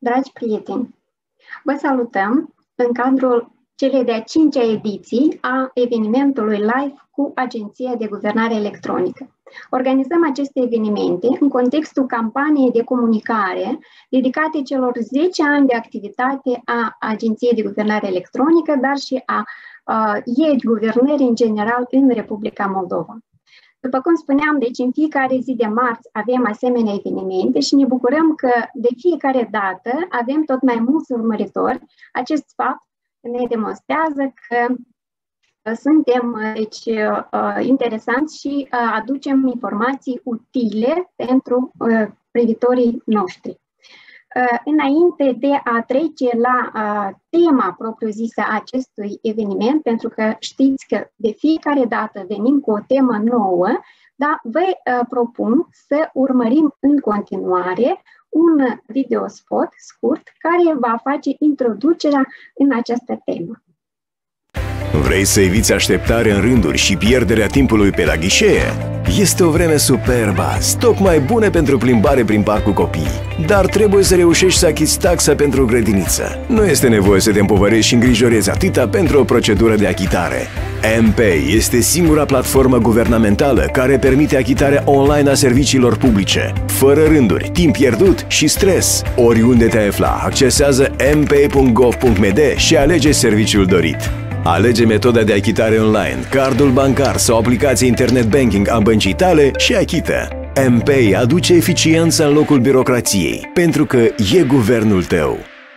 Dragi prieteni, vă salutăm în cadrul celei de-a 5-a ediții a evenimentului live cu Agenția de Guvernare Electronică. Organizăm aceste evenimente în contextul campaniei de comunicare dedicate celor 10 ani de activitate a Agenției de Guvernare Electronică, dar și a e-guvernării în general în Republica Moldova. După cum spuneam, deci în fiecare zi de marți avem asemenea evenimente și ne bucurăm că de fiecare dată avem tot mai mulți urmăritori. Acest fapt ne demonstrează că suntem interesanți și aducem informații utile pentru privitorii noștri. Înainte de a trece la tema propriu-zisă a acestui eveniment, pentru că știți că de fiecare dată venim cu o temă nouă, dar vă propun să urmărim în continuare un videospot scurt care va face introducerea în această temă. Vrei să eviți așteptare în rânduri și pierderea timpului pe la ghișee? Este o vreme superbă, stoc mai bune pentru plimbare prin parcul copiii. Dar trebuie să reușești să achizi taxa pentru grădiniță. Nu este nevoie să te împovărești și îngrijorezi atâta pentru o procedură de achitare. mPay este singura platformă guvernamentală care permite achitarea online a serviciilor publice, fără rânduri, timp pierdut și stres. Oriunde te afla, accesează mpay.gov.md și alege serviciul dorit. Alege metoda de achitare online, cardul bancar sau aplicația internet banking a băncii tale și achită. mPay aduce eficiență în locul birocrației, pentru că e guvernul tău.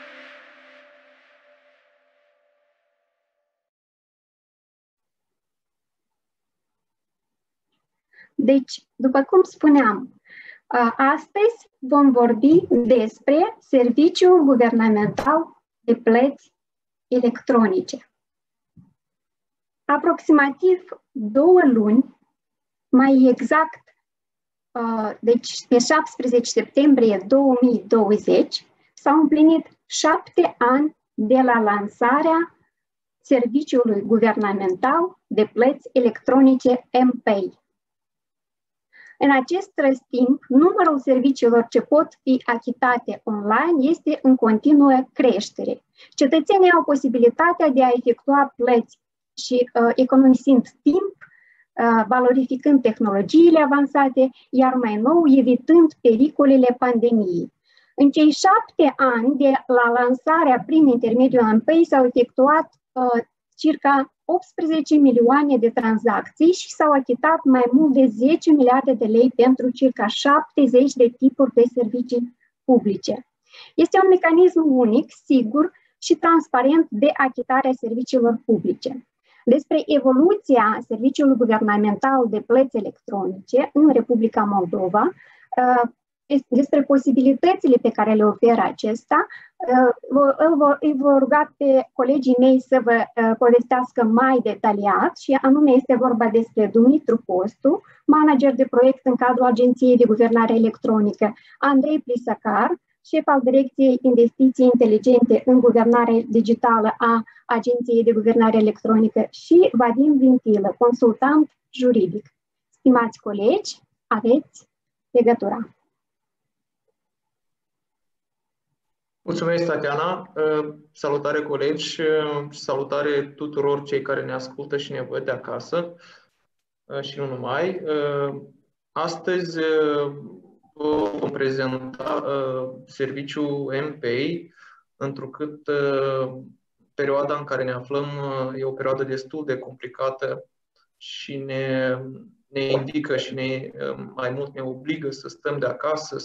Deci, după cum spuneam, astăzi vom vorbi despre Serviciul Guvernamental de Plăți Electronice. Aproximativ 2 luni, mai exact, deci pe 17 septembrie 2020, s-au împlinit 7 ani de la lansarea Serviciului Guvernamental de Plăți Electronice mPay. În acest timp, numărul serviciilor ce pot fi achitate online este în continuă creștere. Cetățenii au posibilitatea de a efectua plăți și economisind timp, valorificând tehnologiile avansate, iar mai nou evitând pericolele pandemiei. În cei 7 ani de la lansarea prin intermediul mPay s-au efectuat circa 18 milioane de tranzacții și s-au achitat mai mult de 10 miliarde de lei pentru circa 70 de tipuri de servicii publice. Este un mecanism unic, sigur și transparent de achitare a serviciilor publice. Despre evoluția Serviciului Guvernamental de Plăți Electronice în Republica Moldova, despre posibilitățile pe care le oferă acesta, îi voi ruga pe colegii mei să vă povestească mai detaliat și anume este vorba despre Dumitru Costu, manager de proiect în cadrul Agenției de Guvernare Electronică, Andrei Plisacar, șef al Direcției Investiții Inteligente în Guvernare Digitală a Agenției de Guvernare Electronică și Vadim Vintilă, consultant juridic. Stimați colegi, aveți legătura. Mulțumesc, Tatiana. Salutare, colegi, salutare tuturor cei care ne ascultă și ne văd de acasă și nu numai. Astăzi vom prezenta serviciul mPay, întrucât perioada în care ne aflăm e o perioadă destul de complicată și ne indică și mai mult ne obligă să stăm de acasă,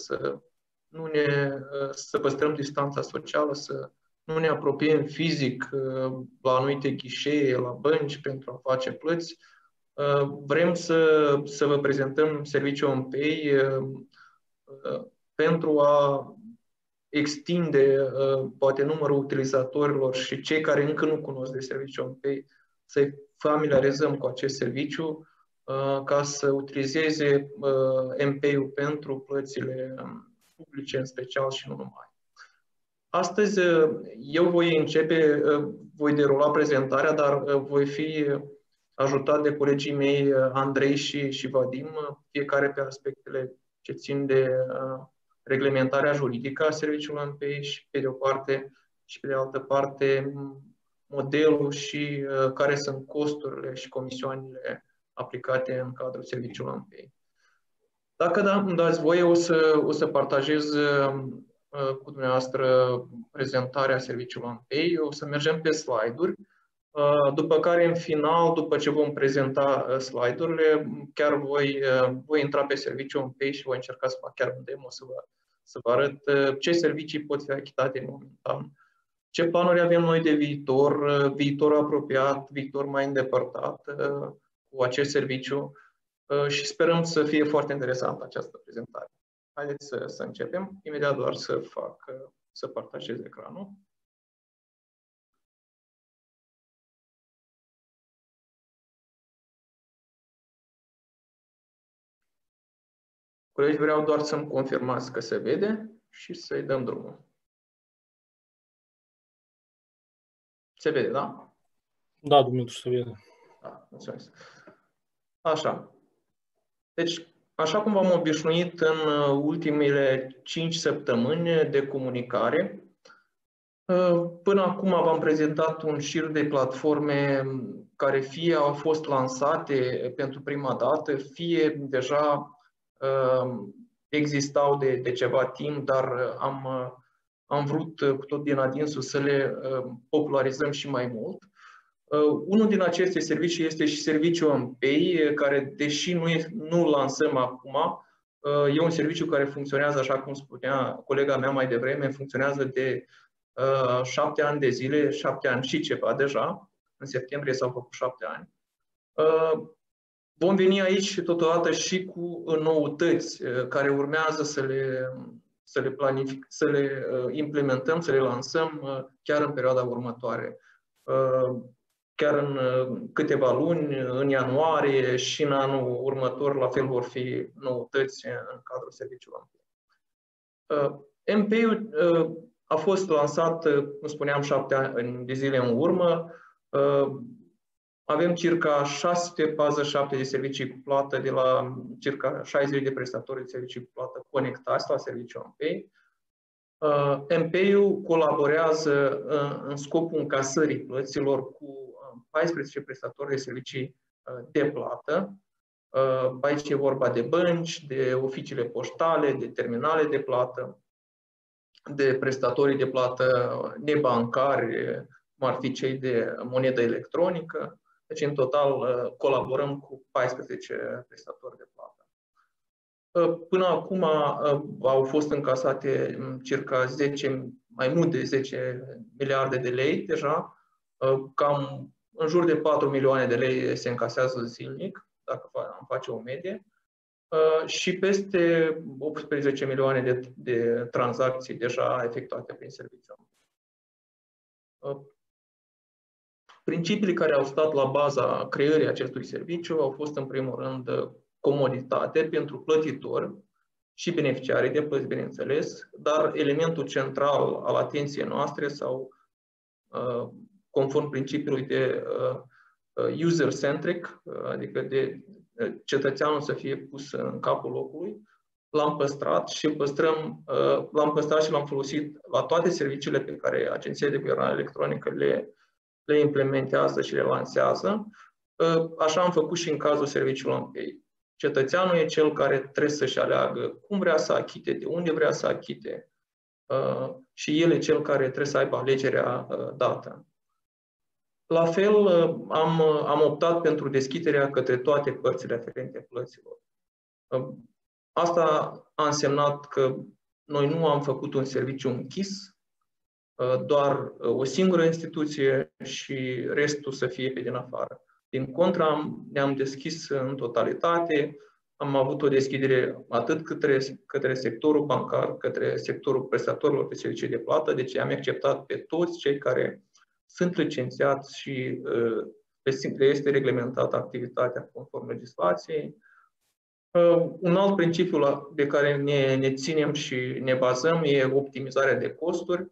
să păstrăm distanța socială, să nu ne apropiem fizic la anumite ghișee, la bănci pentru a face plăți. Vrem să vă prezentăm serviciul mPay pentru a extinde poate numărul utilizatorilor și cei care încă nu cunosc de serviciul mPay, să-i familiarizăm cu acest serviciu ca să utilizeze mPay-ul pentru plățile publice în special și nu numai. Astăzi eu voi derula prezentarea, dar voi fi ajutat de colegii mei Andrei și Vadim, fiecare pe aspectele ce țin de reglementarea juridică a serviciului OnePay și pe de o parte și pe de altă parte modelul și care sunt costurile și comisioanele aplicate în cadrul serviciului OnePay. Dacă îmi dați voie, o să partajez cu dumneavoastră prezentarea serviciului OnePay. O să mergem pe slide-uri, după care în final, după ce vom prezenta slide-urile, chiar voi intra pe serviciul OnePay și voi încerca să fac chiar un demo să vă arăt ce servicii pot fi achitate momentan, ce planuri avem noi de viitor apropiat, viitor mai îndepărtat cu acest serviciu și sperăm să fie foarte interesantă această prezentare. Haideți să începem. Imediat doar să partajez ecranul. Colegi, vreau doar să-mi confirmați că se vede și să-i dăm drumul. Se vede, da? Da, Dumitru, se vede. Da, mulțumesc. Așa. Deci, așa cum v-am obișnuit în ultimele 5 săptămâni de comunicare, până acum v-am prezentat un șir de platforme care fie au fost lansate pentru prima dată, fie deja existau de ceva timp, dar am vrut cu tot din adinsul să le popularizăm și mai mult. Unul din aceste servicii este și serviciul OnePay, care, deși nu lansăm acum, e un serviciu care funcționează, așa cum spunea colega mea mai devreme, funcționează de 7 ani de zile, 7 ani și ceva deja. În septembrie s-au făcut 7 ani. Vom veni aici totodată și cu noutăți care urmează să le implementăm, să le lansăm chiar în perioada următoare. Chiar în câteva luni, în ianuarie și în anul următor, la fel vor fi noutăți în cadrul serviciului OnePay. MPay-ul a fost lansat, cum spuneam, 7 ani de zile în urmă. Avem circa 647 de servicii cu plată de la circa 60 de prestatori de servicii cu plată conectați la serviciul OnePay. MPay-ul colaborează în scopul încasării plăților cu 14 prestatori de servicii de plată. Aici e vorba de bănci, de oficiile poștale, de terminale de plată, de prestatorii de plată nebancari, cum ar fi cei de monedă electronică. Deci, în total, colaborăm cu 14 prestatori de plată. Până acum au fost încasate circa mai mult de 10 miliarde de lei deja. Cam în jur de 4 milioane de lei se încasează zilnic, dacă am face o medie. Și peste 18 milioane de tranzacții deja efectuate prin serviciu. Principiile care au stat la baza creării acestui serviciu au fost, în primul rând, comoditate pentru plătitori și beneficiarii de plăți, bineînțeles, dar elementul central al atenției noastre sau conform principiului de user-centric, adică de cetățeanul să fie pus în capul locului, l-am păstrat și l-am folosit la toate serviciile pe care Agenția de Guvernare Electronică le implementează și le lansează. Așa am făcut și în cazul serviciului OnePay. Cetățeanul e cel care trebuie să-și aleagă cum vrea să achite, de unde vrea să achite și el e cel care trebuie să aibă alegerea dată. La fel, am optat pentru deschiderea către toate părțile aferente plăților. Asta a însemnat că noi nu am făcut un serviciu închis, doar o singură instituție și restul să fie pe din afară. Din contra, ne-am deschis în totalitate, am avut o deschidere atât către sectorul bancar, către sectorul prestatorilor de servicii de plată, deci am acceptat pe toți cei care sunt licențiați și le este reglementată activitatea conform legislației. Un alt principiu de care ne ținem și ne bazăm e optimizarea de costuri.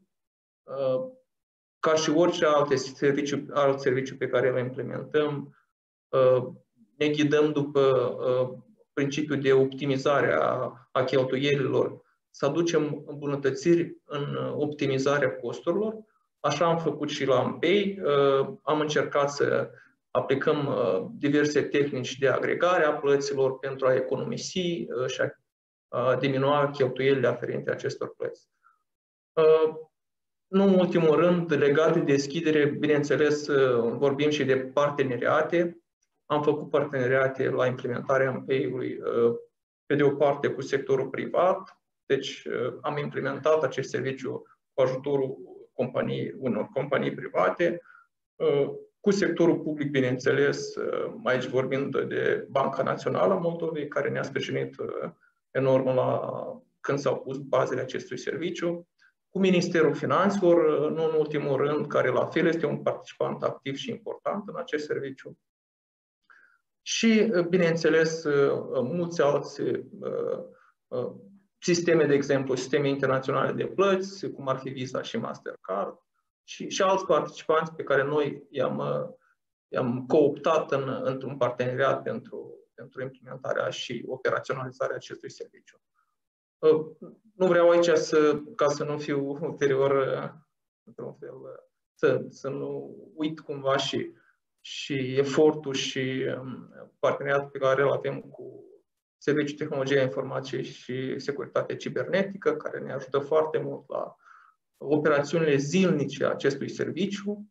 Ca și orice alt serviciu pe care îl implementăm, ne ghidăm după principiul de optimizare a cheltuielilor să aducem îmbunătățiri în optimizarea costurilor. Așa am făcut și la Ampay. Am încercat să aplicăm diverse tehnici de agregare a plăților pentru a economisi și a diminua cheltuielile aferente acestor plăți. Nu în ultimul rând, legat de deschidere, bineînțeles, vorbim și de parteneriate. Am făcut parteneriate la implementarea Ampay-ului, pe de o parte cu sectorul privat, deci am implementat acest serviciu cu ajutorul unor companii private, cu sectorul public, bineînțeles, aici vorbind de Banca Națională a Moldovei, care ne-a sprijinit enorm când s-au pus bazele acestui serviciu, cu Ministerul Finanțelor, nu în ultimul rând, care la fel este un participant activ și important în acest serviciu. Și, bineînțeles, mulți alți sisteme, de exemplu, sisteme internaționale de plăți, cum ar fi Visa și Mastercard, și alți participanți pe care noi i-am cooptat într-un parteneriat pentru implementarea și operaționalizarea acestui serviciu. Nu vreau aici ca să nu fiu ulterior, într-un fel, să nu uit cumva și efortul și parteneriatul pe care îl avem cu Serviciul Tehnologiei Informației și Securitate Cibernetică, care ne ajută foarte mult la operațiunile zilnice a acestui serviciu.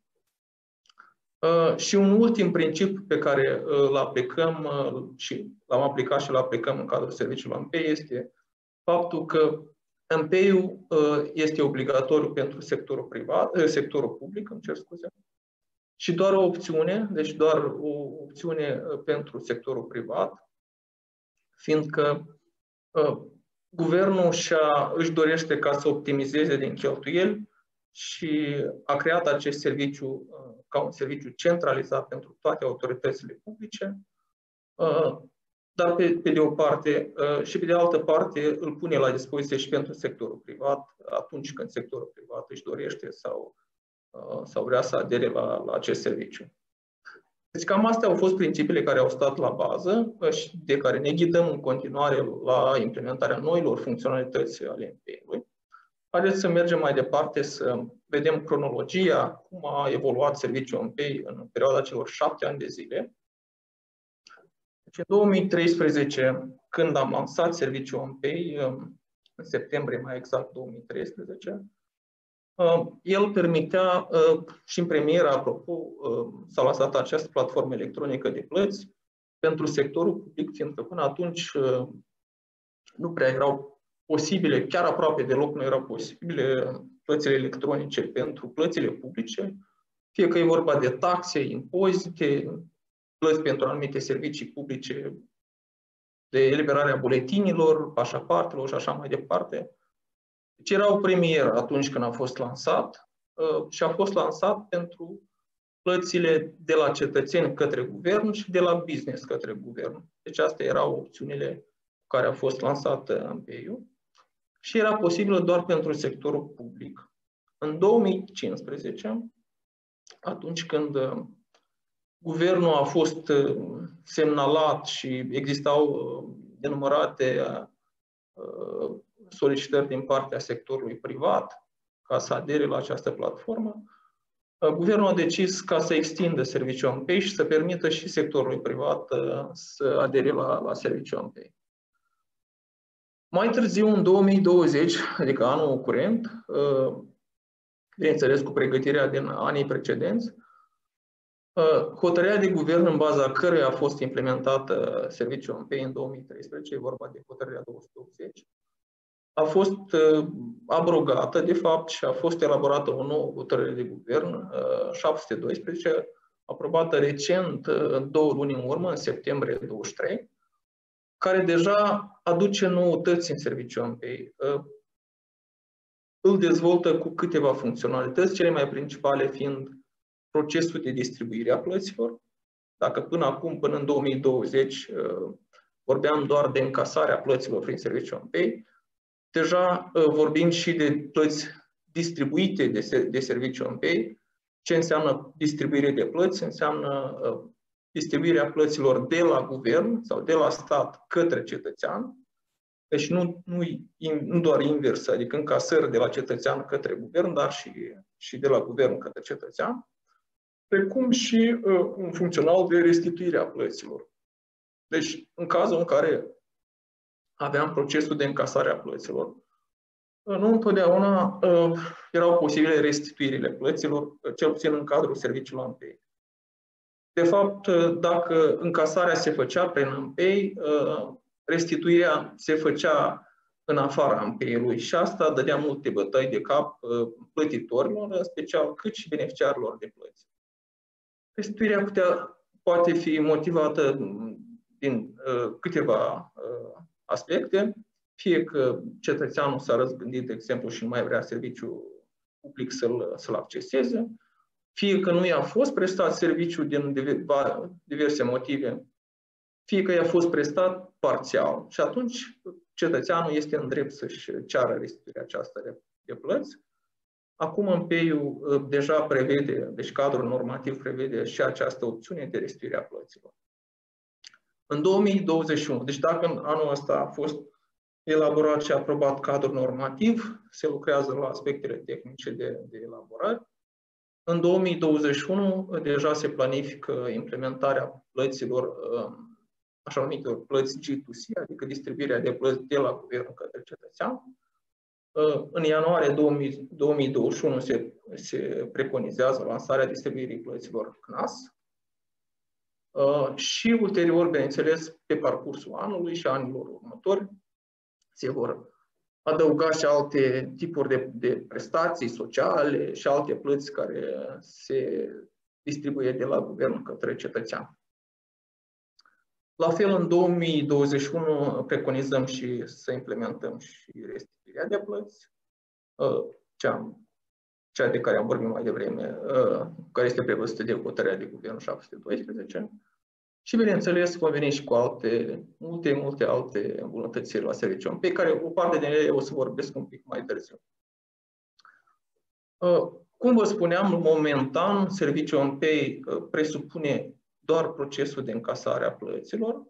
Și un ultim principiu pe care îl aplicăm și l-am aplicat și îl aplicăm în cadrul serviciului Ampay este faptul că Ampay-ul este obligatoriu pentru sectorul public, îmi cer scuze, și doar o opțiune, deci doar o opțiune pentru sectorul privat, fiindcă guvernul își dorește ca să optimizeze din cheltuieli și a creat acest serviciu ca un serviciu centralizat pentru toate autoritățile publice, dar pe de o parte și pe de altă parte îl pune la dispoziție și pentru sectorul privat atunci când sectorul privat își dorește sau vrea să adere la acest serviciu. Deci cam astea au fost principiile care au stat la bază și de care ne ghidăm în continuare la implementarea noilor funcționalități ale Ampay-ului. Haideți să mergem mai departe, să vedem cronologia, cum a evoluat serviciul Ampay în perioada celor 7 ani de zile. Deci în 2013, când am lansat serviciul Ampay, în septembrie mai exact 2013, el permitea, și în premieră, apropo, s-a lansat această platformă electronică de plăți pentru sectorul public, fiindcă până atunci nu prea erau posibile, chiar aproape deloc nu erau posibile plățile electronice pentru plățile publice, fie că e vorba de taxe, impozite, plăți pentru anumite servicii publice, de eliberarea buletinilor, pașapoartelor și așa mai departe. Deci era o premieră atunci când a fost lansat și a fost lansat pentru plățile de la cetățeni către guvern și de la business către guvern. Deci astea erau opțiunile cu care a fost lansat Ampay-ul și era posibilă doar pentru sectorul public. În 2015, atunci când guvernul a fost semnalat și existau denumărate solicitări din partea sectorului privat ca să adere la această platformă, guvernul a decis ca să extindă serviciul Ampay și să permită și sectorului privat să adere la serviciul Ampay. Mai târziu, în 2020, adică anul curent, bineînțeles cu pregătirea din anii precedenți, hotărârea de guvern în baza căreia a fost implementată serviciul Ampay în 2013, e vorba de hotărârea 280, a fost abrogată, de fapt, și a fost elaborată o nouă hotărâre de guvern, 712, aprobată recent, 2 luni în urmă, în septembrie 23, care deja aduce noutăți în serviciul Ampay. Îl dezvoltă cu câteva funcționalități, cele mai principale fiind procesul de distribuire a plăților. Dacă până acum, până în 2020, vorbeam doar de încasarea plăților prin serviciul Ampay, deja vorbim și de plăți distribuite de serviciul Ampay. Ce înseamnă distribuire de plăți? Înseamnă distribuirea plăților de la guvern sau de la stat către cetățean Deci nu doar invers, adică încasări de la cetățean către guvern, dar și de la guvern către cetățean, precum și un funcțional de restituire a plăților. Deci, în cazul în care aveam procesul de încasare a plăților, nu întotdeauna erau posibile restituirile plăților, cel puțin în cadrul serviciului ANPEI. De fapt, dacă încasarea se făcea prin ANPEI, restituirea se făcea în afara ANPEI-ului și asta dădea multe bătăi de cap plătitorilor, în special cât și beneficiarilor de plăți. Restituirea poate fi motivată din câteva aspecte, fie că cetățeanul s-a răzgândit, de exemplu, și nu mai vrea serviciul public să-l acceseze, fie că nu i-a fost prestat serviciu din diverse motive, fie că i-a fost prestat parțial. Și atunci cetățeanul este în drept să-și ceară restituirea aceasta de plăți. Acum ANPEI-ul deja prevede, deci cadrul normativ prevede și această opțiune de restituire a plăților. În 2021, deci dacă în anul ăsta a fost elaborat și aprobat cadrul normativ, se lucrează la aspectele tehnice de elaborare. În 2021 deja se planifică implementarea plăților, așa numitelor plăți G2C, adică distribuirea de plăți de la guvern către cetățean. În ianuarie 2021 se preconizează lansarea distribuirii plăților CNAS și ulterior, bineînțeles, pe parcursul anului și anilor următori, se vor adăuga și alte tipuri de prestații sociale și alte plăți care se distribuie de la guvern către cetățean. La fel, în 2021 preconizăm și să implementăm și restituirea de plăți, cea de care am vorbit mai devreme, care este prevăzută de hotărârea de guvern 712. Și, bineînțeles, vom veni și cu multe alte îmbunătățiri la serviciul, pe care o parte din ele o să vorbesc un pic mai târziu. Cum vă spuneam, momentan, serviciul ANPEI presupune doar procesul de încasare a plăților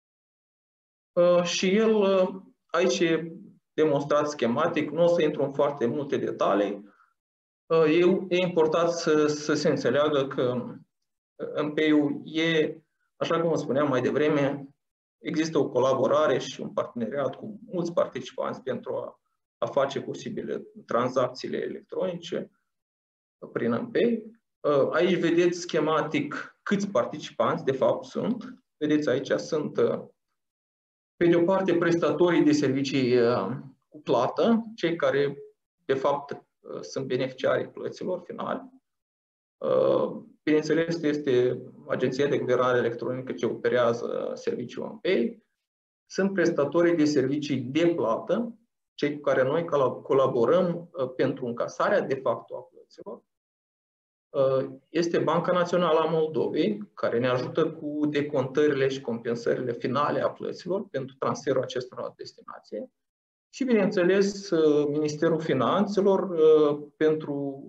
și el, aici e demonstrat schematic, nu o să intru în foarte multe detalii. E important să se înțeleagă că ANPEI-ul e, așa cum vă spuneam mai devreme, există o colaborare și un parteneriat cu mulți participanți pentru a face posibile tranzacțiile electronice prin ANPEI. Aici vedeți schematic câți participanți de fapt sunt. Vedeți, aici sunt, pe de o parte, prestatorii de servicii cu plată, cei care de fapt sunt beneficiarii plăților finali. Bineînțeles, este Agenția de Guvernare Electronică ce operează serviciul ANPEI. Sunt prestatorii de servicii de plată, cei cu care noi colaborăm pentru încasarea de facto a plăților. Este Banca Națională a Moldovei, care ne ajută cu decontările și compensările finale a plăților pentru transferul acestora la destinație. Și, bineînțeles, Ministerul Finanțelor pentru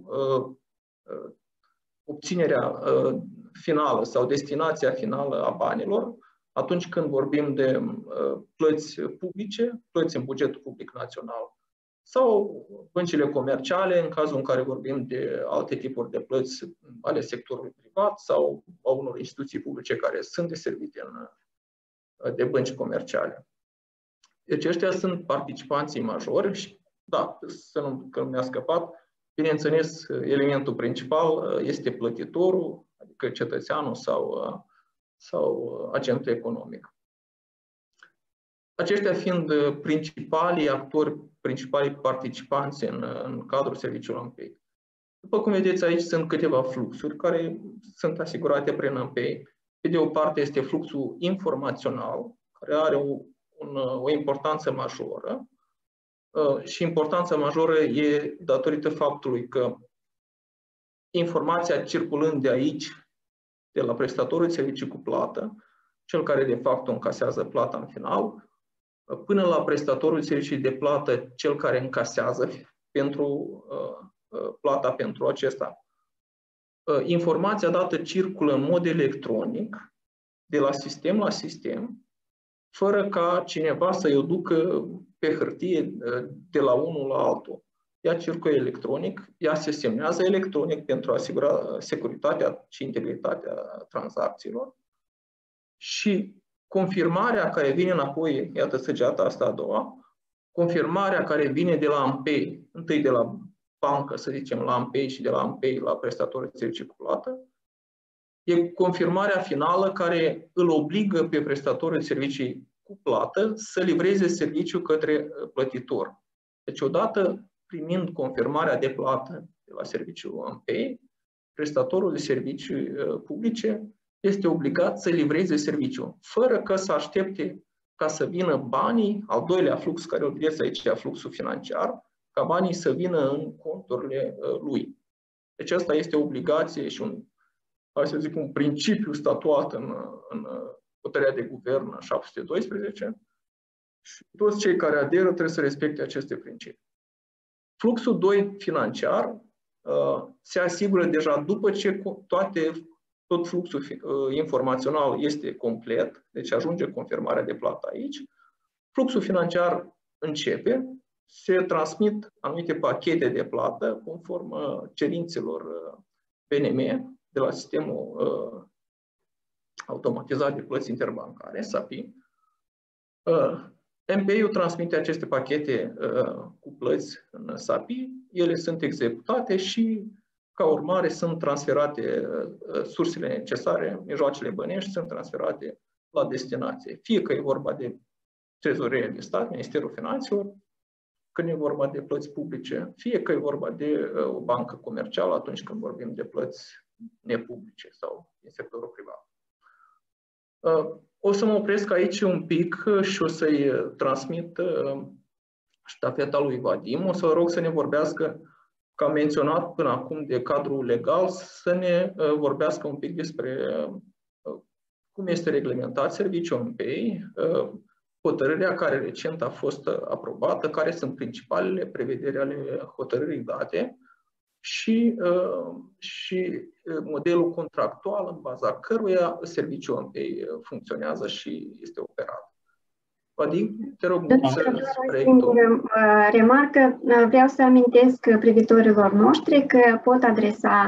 obținerea finală sau destinația finală a banilor, atunci când vorbim de plăți publice, plăți în bugetul public național, sau băncile comerciale, în cazul în care vorbim de alte tipuri de plăți ale sectorului privat sau a unor instituții publice care sunt deservite de bănci comerciale. Deci ăștia sunt participanții majori și, da, că nu mi-a scăpat, bineînțeles, elementul principal este plătitorul, adică cetățeanul sau agentul economic. Aceștia fiind principalii actori, principalii participanți în cadrul serviciului ANPEI. După cum vedeți, aici sunt câteva fluxuri care sunt asigurate prin ANPEI. Pe de o parte este fluxul informațional, care are o importanță majoră. Și importanța majoră e datorită faptului că informația circulând de aici, de la prestatorul de servicii cu plată, cel care de fapt încasează plata în final, până la prestatorul de servicii de plată, cel care încasează pentru plata pentru acesta. Informația dată circulă în mod electronic, de la sistem la sistem, fără ca cineva să-i o ducă pe hârtie de la unul la altul. Ea circulă electronic, ea se semnează electronic pentru a asigura securitatea și integritatea tranzacțiilor și confirmarea care vine înapoi, iată săgeata asta a doua, confirmarea care vine de la AMPEI, întâi de la bancă, să zicem, la AMPEI și de la AMPEI la prestatorul de servicii cu plată, e confirmarea finală care îl obligă pe prestatorul de servicii cu plată să livreze serviciul către plătitor. Deci, odată primind confirmarea de plată de la serviciul AMPEI, prestatorul de servicii publice este obligat să livreze serviciul, fără că să aștepte ca să vină banii, al doilea flux care îl vedeți aici, fluxul financiar, ca banii să vină în conturile lui. Deci asta este o obligație și un principiu statuat în hotărârea de guvern 712 și toți cei care aderă trebuie să respecte aceste principii. Fluxul 2 financiar se asigură deja după ce tot fluxul informațional este complet, deci ajunge confirmarea de plată aici. Fluxul financiar începe, se transmit anumite pachete de plată conform cerințelor PNM de la sistemul automatizat de plăți interbancare, SAPI. MPI-ul transmite aceste pachete cu plăți în SAPI, ele sunt executate și ca urmare sunt transferate sursele necesare, mijloacele bănești sunt transferate la destinație. Fie că e vorba de trezorerie de stat, Ministerul Finanțelor, când e vorba de plăți publice, fie că e vorba de o bancă comercială atunci când vorbim de plăți nepublice sau din sectorul privat. O să mă opresc aici un pic și o să-i transmit ștafeta lui Vadim. O să rog să ne vorbească, că am menționat până acum de cadrul legal, să ne vorbească un pic despre cum este reglementat serviciul MPEI, hotărârea care recent a fost aprobată, care sunt principalele prevederi ale hotărârii date și modelul contractual în baza căruia serviciul MPEI funcționează și este operat. Vadim, te rog să spui tu. Remarcă, vreau să amintesc privitorilor noștri că pot adresa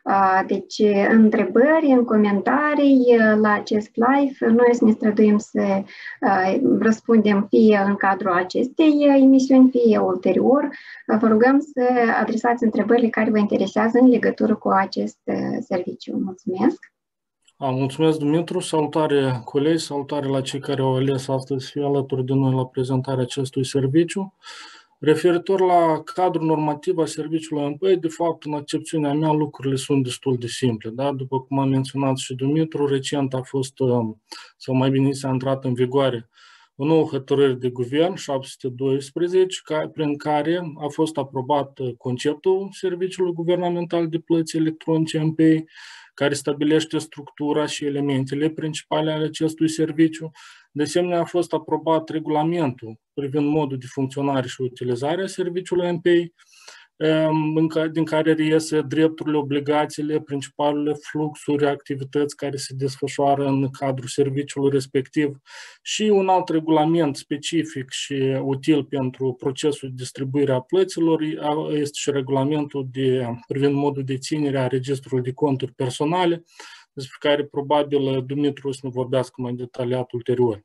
întrebări în comentarii la acest live. Noi să ne străduim să răspundem fie în cadrul acestei emisiuni, fie ulterior. Vă rugăm să adresați întrebările care vă interesează în legătură cu acest serviciu. Mulțumesc! Mulțumesc, Dumitru. Salutare colegi, salutare la cei care au ales astăzi să fie alături de noi la prezentarea acestui serviciu. Referitor la cadrul normativ al serviciului MPEI, de fapt, în accepțiunea mea, lucrurile sunt destul de simple. Da? După cum a menționat și Dumitru, recent a fost, sau mai bine s-a intrat în vigoare, o nouă hotărâre de guvern, 712, prin care a fost aprobat conceptul Serviciului Guvernamental de Plăți Electronice MPEI, care stabilește structura și elementele principale ale acestui serviciu. De asemenea, a fost aprobat regulamentul privind modul de funcționare și utilizare a serviciului MPEI, din care reiese drepturile, obligațiile, principalele fluxuri, activități care se desfășoară în cadrul serviciului respectiv și un alt regulament specific și util pentru procesul de distribuire a plăților este și regulamentul privind modul de ținere a registrului de conturi personale, despre care probabil Dumitru o să ne vorbească mai detaliat ulterior.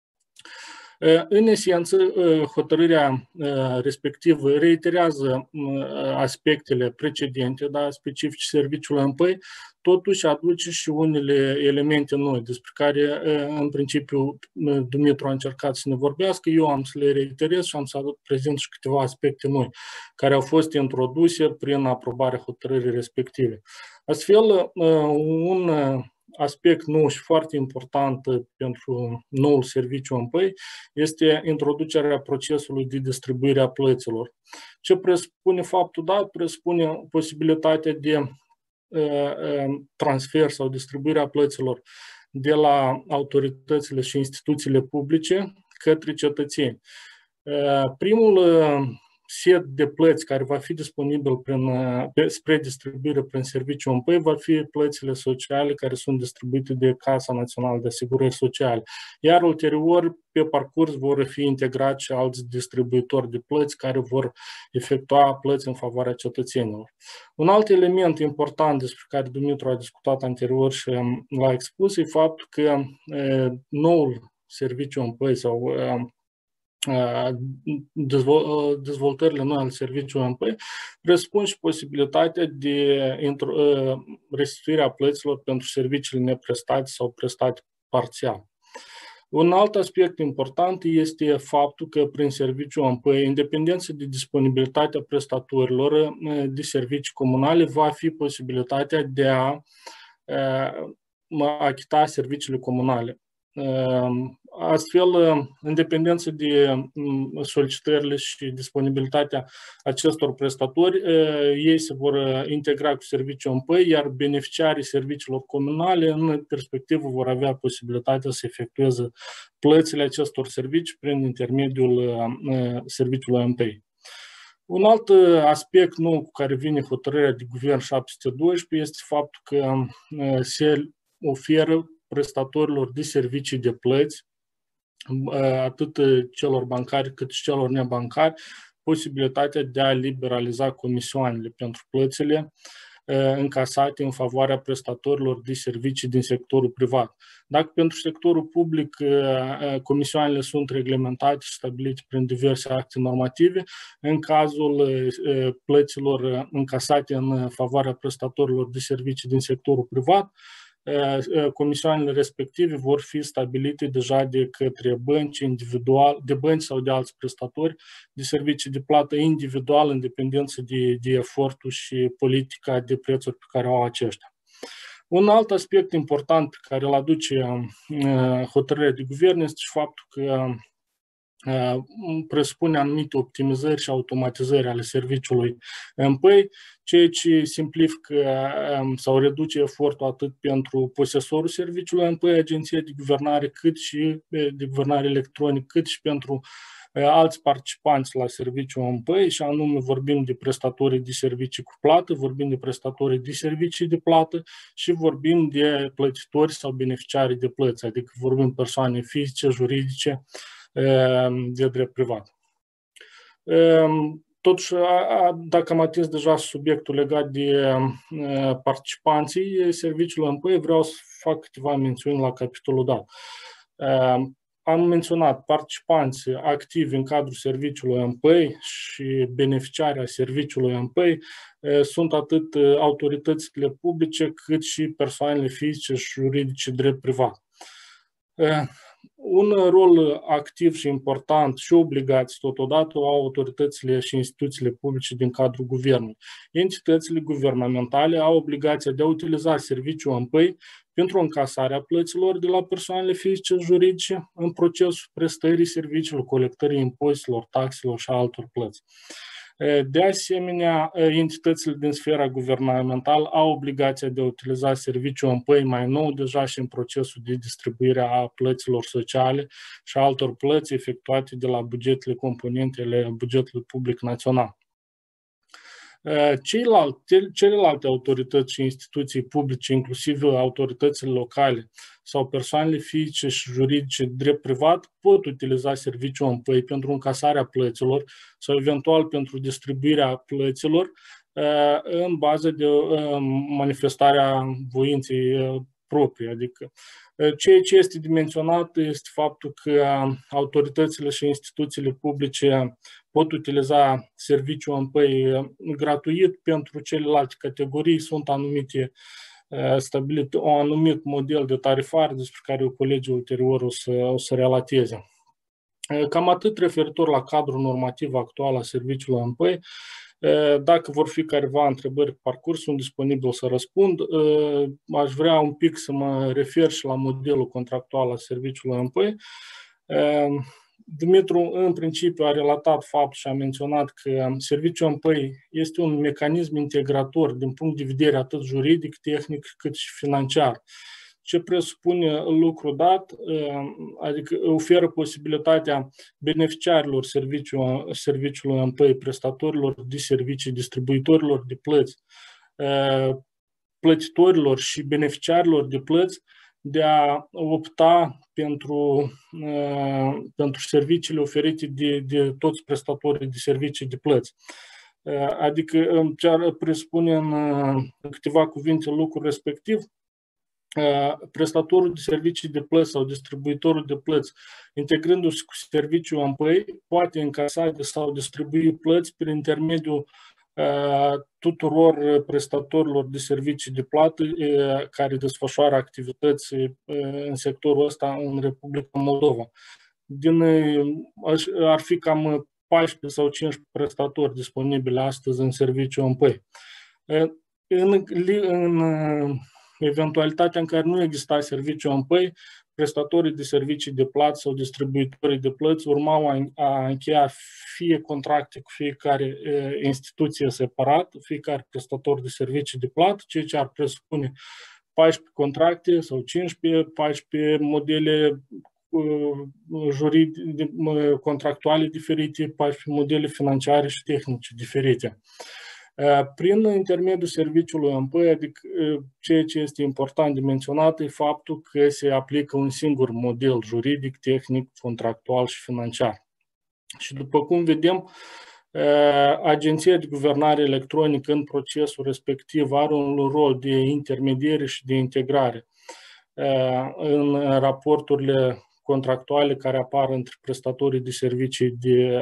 În esență, hotărârea respectivă reiterează aspectele precedente, da, specifice serviciului MPEI, totuși aduce și unele elemente noi, despre care, în principiu, Dumitru a încercat să ne vorbească, eu am să le reiterez și am să prezint și câteva aspecte noi, care au fost introduse prin aprobarea hotărârii respective. Astfel, un aspect nou și foarte important pentru noul serviciu MPEI este introducerea procesului de distribuire a plăților. Ce presupune faptul dat? Presupune posibilitatea de transfer sau distribuirea plăților de la autoritățile și instituțiile publice către cetățeni. Primul set de plăți care va fi disponibil spre distribuire prin serviciul împăi va fi plățile sociale care sunt distribuite de Casa Națională de Asigurări Sociale. Iar ulterior, pe parcurs, vor fi integrați și alți distribuitori de plăți care vor efectua plăți în favoarea cetățenilor. Un alt element important despre care Dumitru a discutat anterior și l-a expus e faptul că noul serviciu împăi sau dezvoltările noi al serviciului împăi presupun și posibilitatea de restituirea plăților pentru serviciile neprestate sau prestate parțial. Un alt aspect important este faptul că prin serviciul împăi, independență de disponibilitatea prestatorilor de servicii comunale, va fi posibilitatea de a achita serviciile comunale. Astfel, în dependență de solicitările și disponibilitatea acestor prestatori, ei se vor integra cu serviciul împăi, iar beneficiarii serviciilor comunale în perspectivă vor avea posibilitatea să efectueze plățile acestor servicii prin intermediul serviciului împăi. Un alt aspect nou cu care vine hotărârea de Guvern 712 este faptul că se oferă prestatorilor de servicii de plăți, atât celor bancari cât și celor nebancari, posibilitatea de a liberaliza comisioanele pentru plățile încasate în favoarea prestatorilor de servicii din sectorul privat. Dacă pentru sectorul public comisioanele sunt reglementate și stabilite prin diverse acte normative, în cazul plăților încasate în favoarea prestatorilor de servicii din sectorul privat, comisioanele respective vor fi stabilite deja de către bănci individual, de bănci sau de alți prestatori de servicii de plată individual în dependență de efortul și politica de prețuri pe care o au aceștia. Un alt aspect important pe care îl aduce hotărârea de guvern este și faptul că presupune anumite optimizări și automatizări ale serviciului împăi, ceea ce simplifică sau reduce efortul atât pentru posesorul serviciului împăi, agenția de guvernare, cât și de guvernare electronic, cât și pentru alți participanți la serviciul împăi, și anume vorbim de prestatorii de servicii cu plată, vorbim de prestatorii de servicii de plată și vorbim de plătitori sau beneficiarii de plăți, adică vorbim persoane fizice, juridice, de drept privat. Totuși, dacă am atins deja subiectul legat de participanții serviciului împăi, vreau să fac câteva mențiuni la capitolul dat. Am menționat participanții activi în cadrul serviciului împăi și beneficiarii serviciului împăi sunt atât autoritățile publice cât și persoanele fizice și juridice drept privat. Un rol activ și important și obligații totodată au autoritățile și instituțiile publice din cadrul guvernului. Entitățile guvernamentale au obligația de a utiliza serviciul împăi pentru încasarea plăților de la persoanele fizice juridice în procesul prestării serviciilor, colectării impozitelor, taxelor și altor plăți. De asemenea, entitățile din sfera guvernamentală au obligația de a utiliza serviciul împăi mai nou deja și în procesul de distribuire a plăților sociale și altor plăți efectuate de la bugetele componentele bugetului public național. Celelalte autorități și instituții publice, inclusiv autoritățile locale sau persoanele fizice și juridice drept privat, pot utiliza serviciul împăi pentru încasarea plăților sau eventual pentru distribuirea plăților în bază de manifestarea voinței proprii. Adică ceea ce este dimensionat este faptul că autoritățile și instituțiile publice pot utiliza serviciul împăi gratuit. Pentru celelalte categorii sunt anumite stabilit un anumit model de tarifare despre care colegii ulterior o să relateze. Cam atât referitor la cadrul normativ actual al serviciului împăi. Dacă vor fi careva întrebări pe parcurs, sunt disponibil să răspund. Aș vrea un pic să mă refer și la modelul contractual al serviciului împăi. Dumitru, în principiu, a relatat faptul și a menționat că serviciul împăi este un mecanism integrator din punct de vedere atât juridic, tehnic, cât și financiar. Ce presupune lucru dat, adică oferă posibilitatea beneficiarilor serviciului MPI, prestatorilor de servicii, distribuitorilor de plăți, plătitorilor și beneficiarilor de plăți de a opta pentru serviciile oferite de toți prestatorii de servicii de plăți. Adică ce ar presupune în câteva cuvinte lucrul respectiv, prestatorul de servicii de plăți sau distribuitorul de plăți, integrându-se cu serviciul MPI, poate încasa sau distribui plăți prin intermediul tuturor prestatorilor de servicii de plată care desfășoară activități în sectorul ăsta în Republica Moldova. Ar fi cam 14 sau 15 prestatori disponibili astăzi în serviciul MPI. În eventualitatea în care nu exista serviciul MPI, prestatorii de servicii de plată sau distribuitorii de plăți urmau a încheia fie contracte cu fiecare instituție separat, fiecare prestator de servicii de plată, ceea ce ar presupune 14 contracte sau 15, 14 modele contractuale diferite, 14 modele financiare și tehnice diferite. Prin intermediul serviciului MPI, adică ceea ce este important de menționat e faptul că se aplică un singur model juridic, tehnic, contractual și financiar. Și după cum vedem, Agenția de Guvernare Electronică în procesul respectiv are un rol de intermediere și de integrare în raporturile contractuale care apar între prestatorii de servicii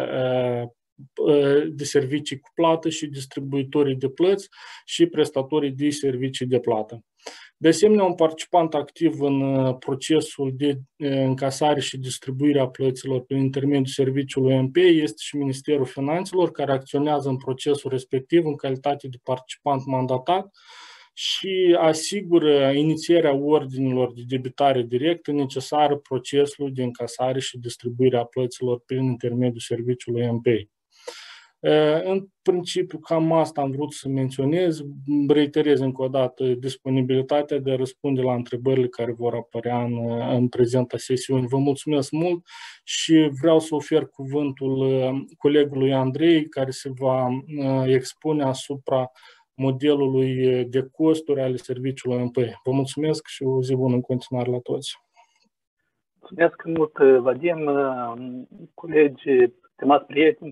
de servicii cu plată și distribuitorii de plăți și prestatorii de servicii de plată. De asemenea, un participant activ în procesul de încasare și distribuire a plăților prin intermediul serviciului MPI este și Ministerul Finanțelor, care acționează în procesul respectiv în calitate de participant mandatat și asigură inițierea ordinilor de debitare directă necesară procesului de încasare și distribuire a plăților prin intermediul serviciului MPI. În principiu, cam asta am vrut să menționez. Reiterez încă o dată disponibilitatea de a răspunde la întrebările care vor apărea în prezenta sesiune. Vă mulțumesc mult și vreau să ofer cuvântul colegului Andrei, care se va expune asupra modelului de costuri ale serviciului MPI. Vă mulțumesc și o zi bună în continuare la toți. Mulțumesc mult, Vadim, colegi, stimați prieteni.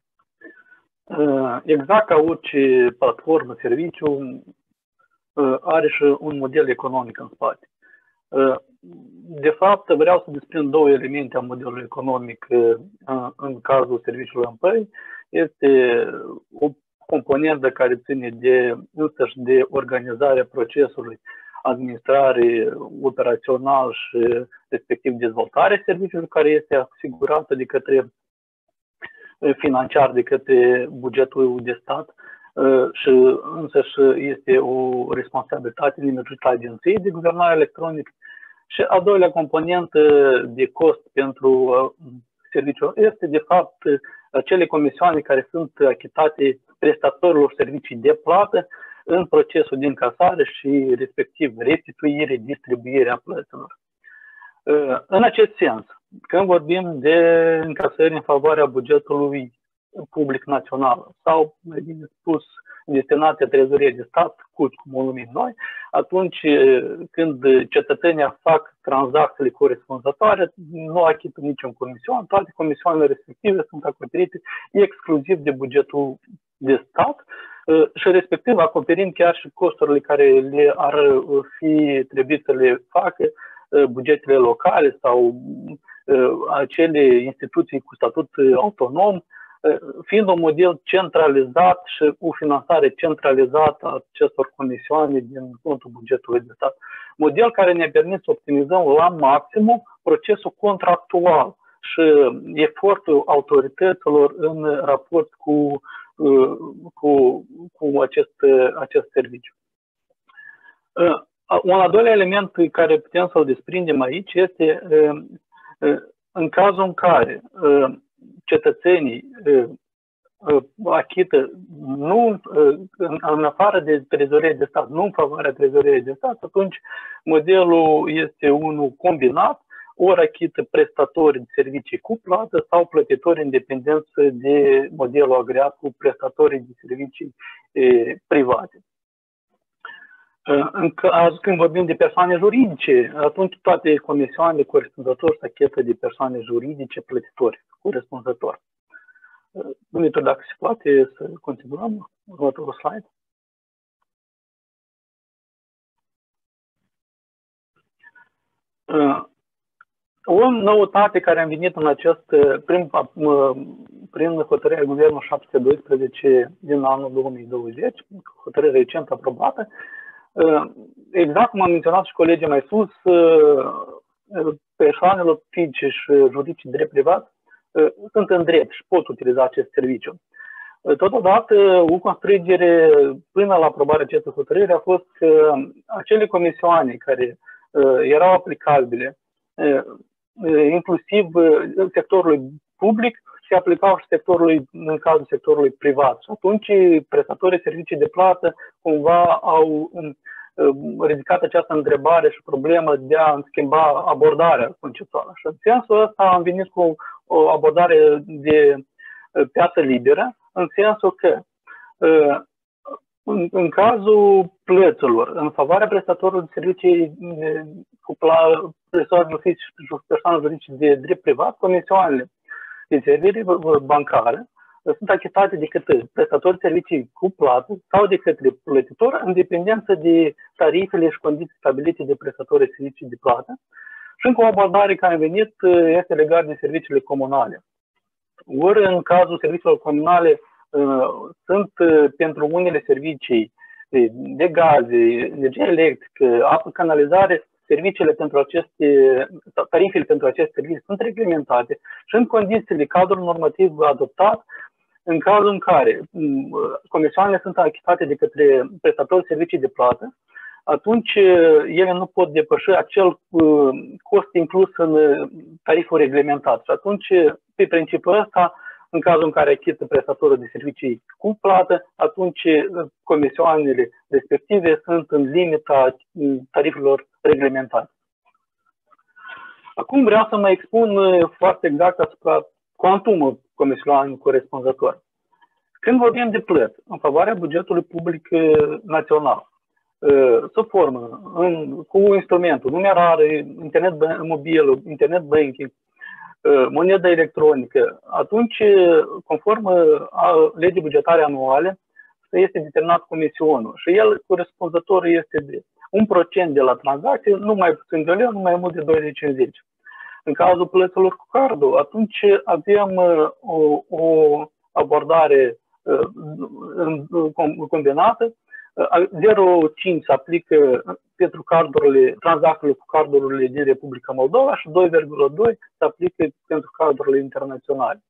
Exact ca orice platformă, serviciu, are și un model economic în spate. De fapt, vreau să desprind două elemente a modelului economic în cazul serviciului MPI. Este o componentă care ține însăși de organizarea procesului, administrare, operațional și respectiv dezvoltarea serviciului, care este asigurată de către financiar, de către bugetul de stat și însăși este o responsabilitate din Agenției de Guvernare Electronică. Și a doilea componentă de cost pentru serviciul este, de fapt, acele comisioane care sunt achitate prestatorilor servicii de plată în procesul de încasare și respectiv restituire, distribuire a plăților. În acest sens, când vorbim de încasări în favoarea bugetului public național sau, mai bine spus, destinate trezoriei de stat, cum o numim noi, atunci când cetățenii fac tranzacțiile corespunzătoare, nu achită niciun comision, toate comisioanele respective sunt acoperite exclusiv de bugetul de stat și respectiv acoperim chiar și costurile care le ar fi trebuit să le facă bugetele locale sau acele instituții cu statut autonom, fiind un model centralizat și cu finanțare centralizată a acestor comisioane din contul bugetului de stat. Model care ne permite să optimizăm la maximum procesul contractual și efortul autorităților în raport cu acest serviciu. Un al doilea element care putem să-l desprindem aici este în cazul în care cetățenii achită în afară de trezorerie de stat, nu în favoarea trezoreriei de stat, atunci modelul este unul combinat, ori achită prestatori de servicii cu plată sau plătitori în dependență de modelul agreat cu prestatorii de servicii private. Când vorbim de persoane juridice, atunci toate comisioanele corespunzător se achetă de persoane juridice plătitori corespunzător. Dumitru, dacă se poate să continuăm următorul slide. O noutate care a venit în acest prin hotărârea Guvernului 712 din anul 2020, hotărâre recent aprobată, exact cum am menționat și colegii mai sus, persoanelor fizice și juridice drept privat sunt în drept și pot utiliza acest serviciu. Totodată, o constrângere până la aprobarea acestei hotărâri a fost că acele comisioane care erau aplicabile, inclusiv sectorului public, se aplicau și în cazul sectorului privat. Și atunci, prestatorii servicii de plată cumva au ridicat această întrebare și problemă de a schimba abordarea conceptuală. Și în sensul ăsta am venit cu o abordare de piață liberă, în sensul că în cazul plăților, în favoarea prestatorilor de servicii cu persoane juridice de drept privat, comisioanele de servicii bancare sunt achitate de către prestatori de servicii cu plată sau de către plătitor în dependență de tarifele și condiții stabilite de prestatorii de servicii de plată. Și încă o abordare care a venit este legată de serviciile comunale. Ori în cazul serviciilor comunale sunt pentru unele servicii de gaze, energie electrică, apă, canalizare, tarifele pentru aceste servicii sunt reglementate și în condițiile cadrul normativ adoptat, în cazul în care comisioanele sunt achitate de către prestatori de servicii de plată, atunci ele nu pot depăși acel cost inclus în tariful reglementat. Și atunci, pe principiul ăsta, în cazul în care achită prestatorul de servicii cu plată, atunci comisioanele respective sunt în limita tarifelor reglementate. Acum vreau să mă expun foarte exact asupra cuantumul comisioanelor corespunzător. Când vorbim de plăți în favoarea bugetului public național, sub formă, cu instrumentul numerar, internet mobil, internet banking, monedă electronică, atunci, conform legii bugetare anuale, este determinat comisionul și el corespunzător este de 1% de la tranzacție, nu mai puțin de leu, nu mai mult de 2,50. În cazul plăților cu cardul, atunci avem o abordare combinată. 0,5 se aplică pentru tranzacțiile cu cardurile din Republica Moldova și 2,2 se aplică pentru cardurile internaționale.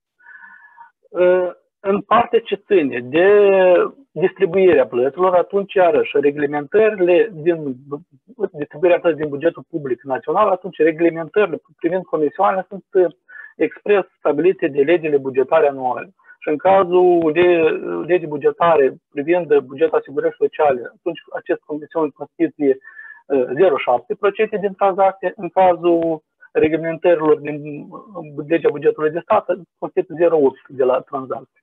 În partea ce ține de distribuirea plăților, atunci iarăși reglementările distribuirea plăților din bugetul public național, atunci reglementările privind comisioanele sunt expres stabilite de legile bugetare anuale. Și în cazul legii bugetare privind bugetul asigurări sociale, atunci acest comision constituie 0,7% din tranzacție. În cazul reglementărilor din legea bugetului de stat, constituie 0,8% de la tranzacție.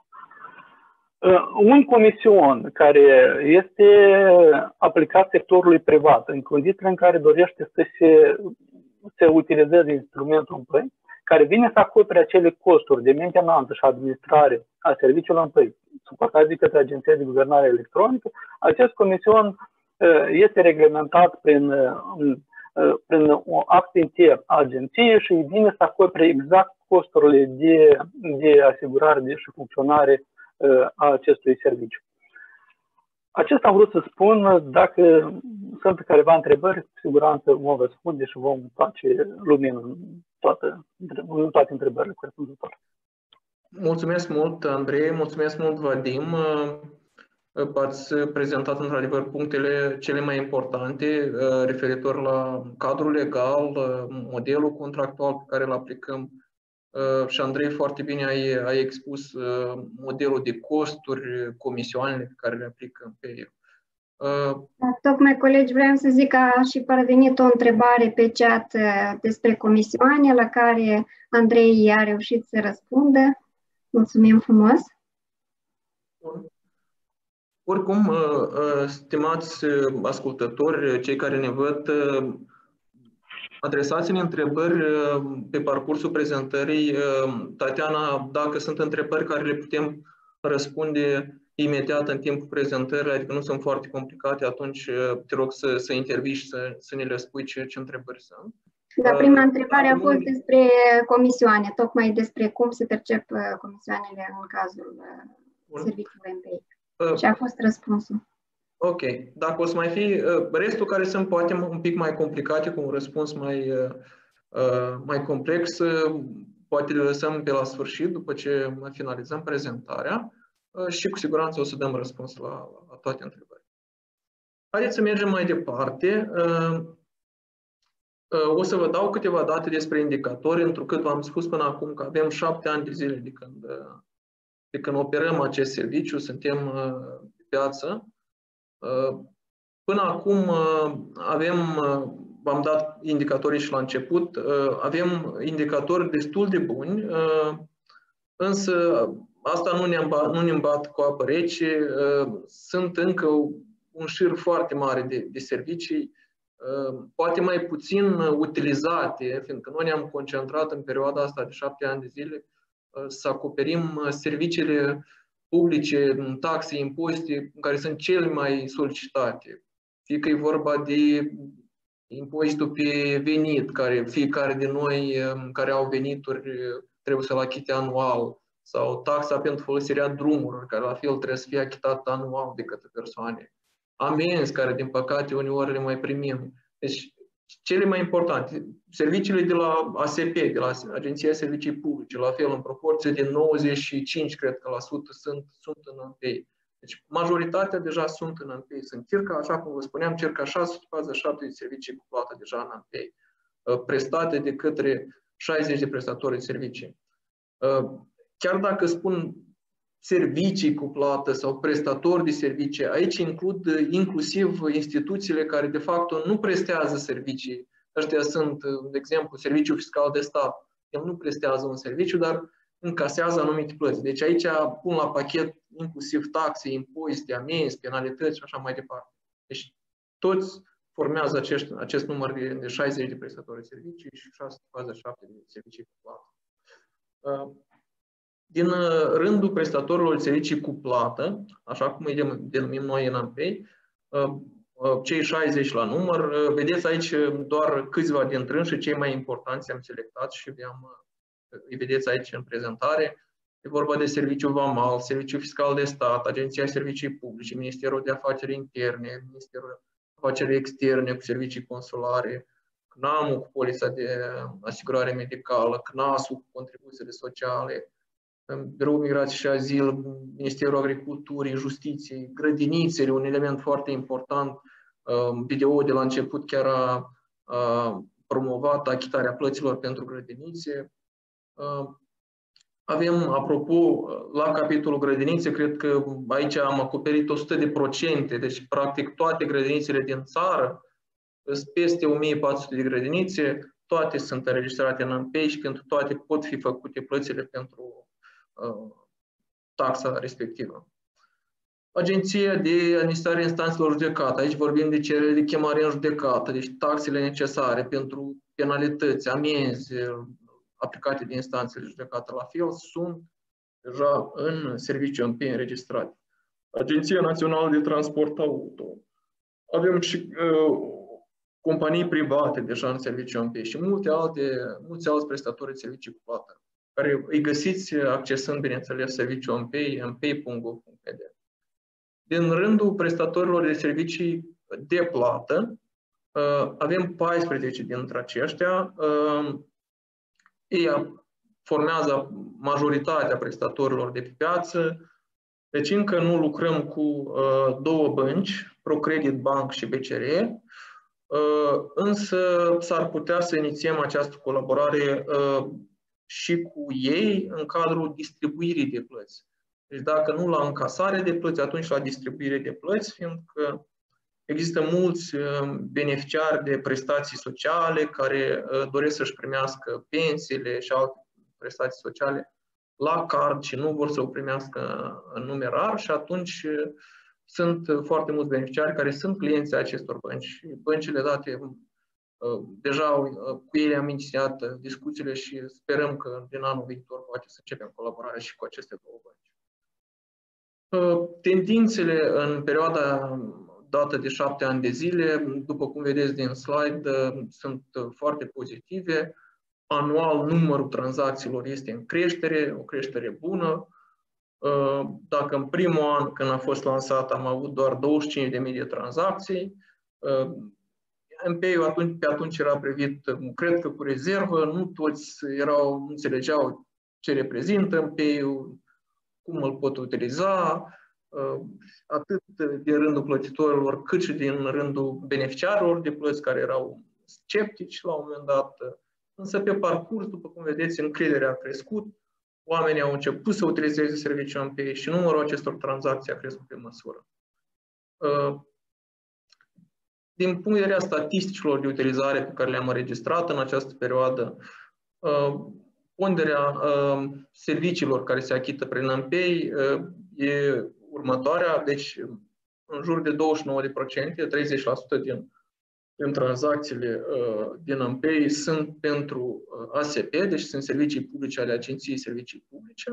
Un comision care este aplicat sectorului privat în condițiile în care dorește să se utilizeze instrumentul împăi, care vine să acopere acele costuri de mentenanță și administrare a serviciilor împăi, suportate de către Agenția de Guvernare Electronică, acest comision este reglementat prin un act intern a agenției și vine să acopere exact costurile de asigurare și funcționare a acestui serviciu. Acesta am vrut să spun. Dacă sunt careva întrebări, cu siguranță vom răspunde și vom face lumină în toate întrebările corespunzătoare. Mulțumesc mult, Andrei, mulțumesc mult, Vadim. V-ați prezentat într-adevăr punctele cele mai importante referitor la cadrul legal, modelul contractual pe care îl aplicăm și Andrei foarte bine ai expus modelul de costuri, comisioanele pe care le aplică MPI-ul. Tocmai, colegi, vreau să zic că a și parvenit o întrebare pe chat despre comisioane, la care Andrei a reușit să răspundă. Mulțumim frumos! Oricum, stimați ascultători, cei care ne văd, adresați-ne întrebări pe parcursul prezentării. Tatiana, dacă sunt întrebări care le putem răspunde imediat în timpul prezentării, adică nu sunt foarte complicate, atunci te rog să intervii și să ne le spui ce întrebări sunt. Da, prima întrebare a fost despre comisioane, tocmai despre cum se percep comisioanele în cazul serviciului MPI. Și a fost răspunsul. Ok. Dacă o să mai fi restul care sunt poate un pic mai complicate, cu un răspuns mai complex, poate le lăsăm pe la sfârșit, după ce finalizăm prezentarea și cu siguranță o să dăm răspuns la toate întrebările. Haideți să mergem mai departe. O să vă dau câteva date despre indicatori, întrucât v-am spus până acum că avem 7 ani de zile de când operăm acest serviciu, suntem pe piață. Până acum v-am dat indicatorii și la început, avem indicatori destul de buni, însă asta nu ne îmbat cu apă rece, sunt încă un șir foarte mare de servicii, poate mai puțin utilizate, fiindcă noi ne-am concentrat în perioada asta de 7 ani de zile să acoperim serviciile publice, taxe, impozite, care sunt cele mai solicitate. Fie că e vorba de impozitul pe venit, care fiecare din noi care au venituri trebuie să-l achite anual, sau taxa pentru folosirea drumurilor, care la fel trebuie să fie achitată anual de către persoane. Amenzi, care din păcate uneori le mai primim. Deci, cele mai importante, serviciile de la ASP, de la Agenția Servicii Publice, la fel, în proporție de 95, cred că la sută, sunt în MPI. Deci, majoritatea deja sunt în MPI. Sunt circa, așa cum vă spuneam, circa 647 de servicii cu plată deja în MPI, prestate de către 60 de prestatori de servicii. Chiar dacă spun servicii cu plată sau prestatori de servicii, aici includ inclusiv instituțiile care de fapt nu prestează servicii. Ăștia sunt, de exemplu, Serviciul Fiscal de Stat. El nu prestează un serviciu, dar încasează anumite plăți. Deci aici pun la pachet inclusiv taxe, impozite, amenzi, penalități și așa mai departe. Deci toți formează acest număr de 60 de prestatori de servicii și 647 de servicii cu plată. Din rândul prestatorilor de servicii cu plată, așa cum îi denumim noi în MPI, cei 60 la număr, vedeți aici doar câțiva dintre ei și cei mai importanți am selectat și îi vedeți aici în prezentare. E vorba de Serviciul Vamal, Serviciul Fiscal de Stat, Agenția Servicii Publice, Ministerul de Afaceri Interne, Ministerul Afaceri Externe cu servicii consulare, CNAM-ul cu polița de asigurare medicală, CNAS-ul cu contribuțiile sociale, Biroul Migrație și Azil, Ministerul Agriculturii, Justiției, grădinițele, un element foarte important. Video de la început chiar a promovat achitarea plăților pentru grădinițe. Avem, apropo, la capitolul grădinițe, cred că aici am acoperit 100%, deci practic toate grădinițele din țară, peste 1400 de grădinițe, toate sunt înregistrate în MPI și pentru toate pot fi făcute plățile pentru taxa respectivă. Agenția de Administrare Instanțelor Judecată. Aici vorbim de cerere de chemare în judecată, deci taxele necesare pentru penalități, amenzi aplicate de instanțele judecată la fel, sunt deja în serviciu MPI înregistrate. Agenția Națională de Transport Auto. Avem și companii private deja în serviciu MPI și mulți alți prestatori de servicii cu plată, care îi găsiți accesând, bineînțeles, serviciul MPI, mpi.gov.pd. Din rândul prestatorilor de servicii de plată, avem 14 dintre aceștia. Ei formează majoritatea prestatorilor de pe piață, deci încă nu lucrăm cu două bănci, Procredit Bank și BCR, însă s-ar putea să inițiem această colaborare și cu ei în cadrul distribuirii de plăți. Deci dacă nu la încasare de plăți, atunci la distribuire de plăți, fiindcă există mulți beneficiari de prestații sociale care doresc să-și primească pensiile și alte prestații sociale la card și nu vor să o primească în numerar și atunci sunt foarte mulți beneficiari care sunt clienții acestor bănci. Băncile date, deja cu ele am inițiat discuțiile și sperăm că din anul viitor poate să începem colaborarea și cu aceste două bănci. Tendințele în perioada dată de 7 ani de zile, după cum vedeți din slide, sunt foarte pozitive. Anual, numărul tranzacțiilor este în creștere, o creștere bună. Dacă în primul an, când a fost lansat, am avut doar 25.000 de tranzacții, MPI-ul pe atunci era privit, cred că cu rezervă, nu toți înțelegeau ce reprezintă MPI-ul, cum îl pot utiliza, atât din rândul plătitorilor, cât și din rândul beneficiarilor de plăți care erau sceptici la un moment dat. Însă pe parcurs, după cum vedeți, încrederea a crescut, oamenii au început să utilizeze serviciul MPI și numărul acestor tranzacții a crescut pe măsură. Din punct de vedere a statisticilor de utilizare pe care le-am înregistrat în această perioadă, ponderea serviciilor care se achită prin MPI e următoarea, deci în jur de 29%, 30% din tranzacțiile din MPI sunt pentru ASP, deci sunt servicii publice ale Agenției Servicii Publice.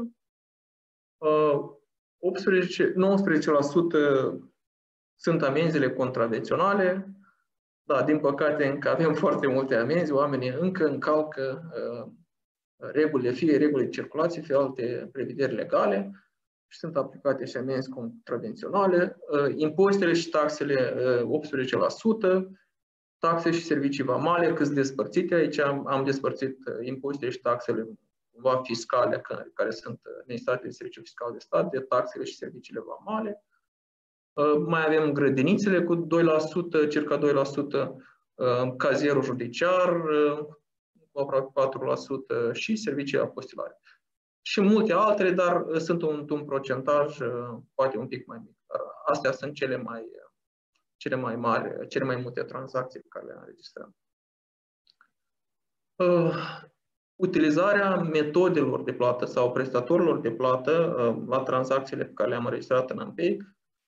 19% sunt amenziile contravenționale. Da, din păcate încă avem foarte multe amenzi, oamenii încă încalcă regulile, fie reguli de circulație, fie alte prevederi legale și sunt aplicate și amenzi contravenționale. Impozitele și taxele 18%, taxe și servicii vamale, cât despărțite. Aici am despărțit impozitele și taxele fiscale, care sunt necesitate de serviciul fiscal de stat, de taxele și serviciile vamale. Mai avem grădinițele cu 2%, circa 2%, cazierul judiciar cu aproape 4% și servicii apostilare. Și multe altele, dar sunt un procentaj poate un pic mai mic. Dar astea sunt cele mai mari, cele mai multe tranzacții pe care le înregistrăm. Utilizarea metodelor de plată sau prestatorilor de plată la tranzacțiile pe care le-am înregistrat în MPI,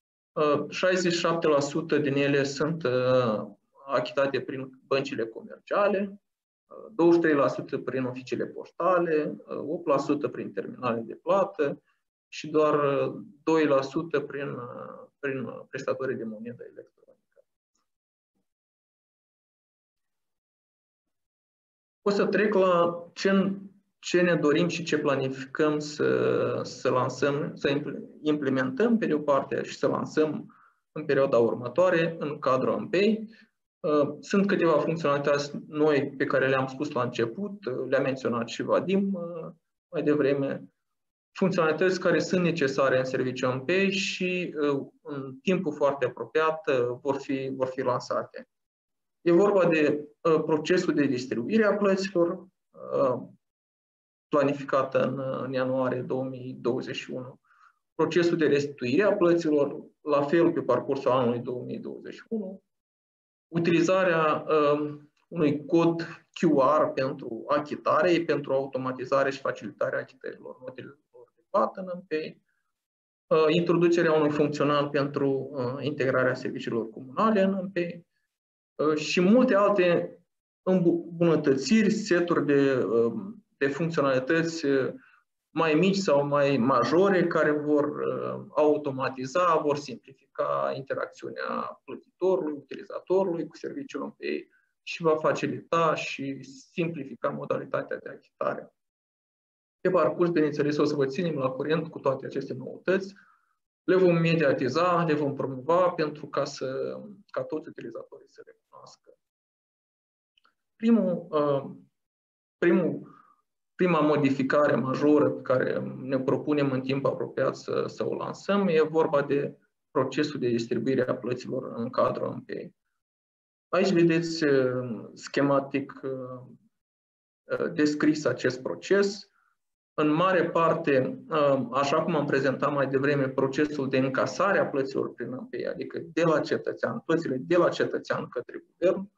67% din ele sunt achitate prin băncile comerciale, 23% prin oficiile poștale, 8% prin terminale de plată și doar 2% prin prestatorii de monedă electronică. O să trec la ce ne dorim și ce planificăm să lansăm, să implementăm pe de o parte și să lansăm în perioada următoare în cadrul MPI. Sunt câteva funcționalități noi pe care le-am spus la început, le-a menționat și Vadim mai devreme, funcționalități care sunt necesare în serviciul MPI și în timpul foarte apropiat vor fi lansate. E vorba de procesul de distribuire a plăților, planificat în ianuarie 2021, procesul de restituire a plăților, la fel pe parcursul anului 2021, utilizarea unui cod QR pentru achitare, pentru automatizare și facilitarea achitărilor notelor de plată în MPI, introducerea unui funcțional pentru integrarea serviciilor comunale în MPI și multe alte îmbunătățiri, seturi de funcționalități mai mici sau mai majore care vor automatiza, vor simplifica interacțiunea plătitorului, utilizatorului cu serviciul MPI și va facilita și simplifica modalitatea de achitare. Pe parcurs, bineînțeles, o să vă ținem la curent cu toate aceste noutăți, le vom mediatiza, le vom promova pentru ca toți utilizatorii să le cunoască. Prima modificare majoră pe care ne propunem în timp apropiat să o lansăm e vorba de procesul de distribuire a plăților în cadrul MPI. Aici vedeți schematic descris acest proces. În mare parte, așa cum am prezentat mai devreme, procesul de încasare a plăților prin MPI, adică de la cetățean, plățile de la cetățean către guvern.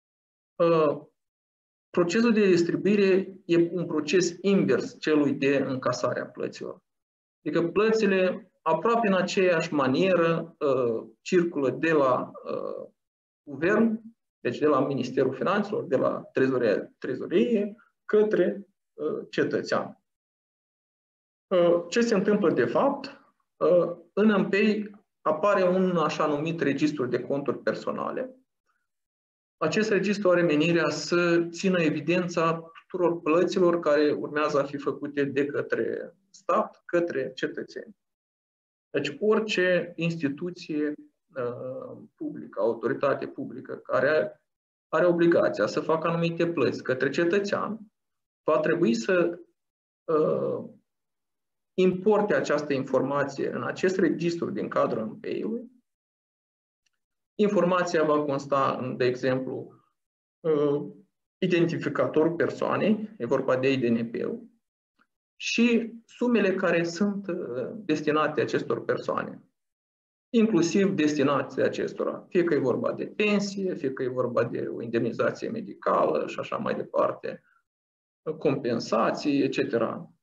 Procesul de distribuire e un proces invers celui de încasare a plăților. Adică plățile, aproape în aceeași manieră, circulă de la guvern, deci de la Ministerul Finanțelor, de la trezorerie, către cetățean. Ce se întâmplă de fapt? În MPI apare un așa numit registru de conturi personale. Acest registru are menirea să țină evidența tuturor plăților care urmează a fi făcute de către stat, către cetățeni. Deci orice instituție publică, autoritate publică care are obligația să facă anumite plăți către cetățean, va trebui să importe această informație în acest registru din cadrul MPI-ului. Informația va consta în, de exemplu, identificatorul persoanei, e vorba de IDNP-ul, și sumele care sunt destinate acestor persoane, inclusiv destinația acestora, fie că e vorba de pensie, fie că e vorba de o indemnizație medicală și așa mai departe, compensații, etc.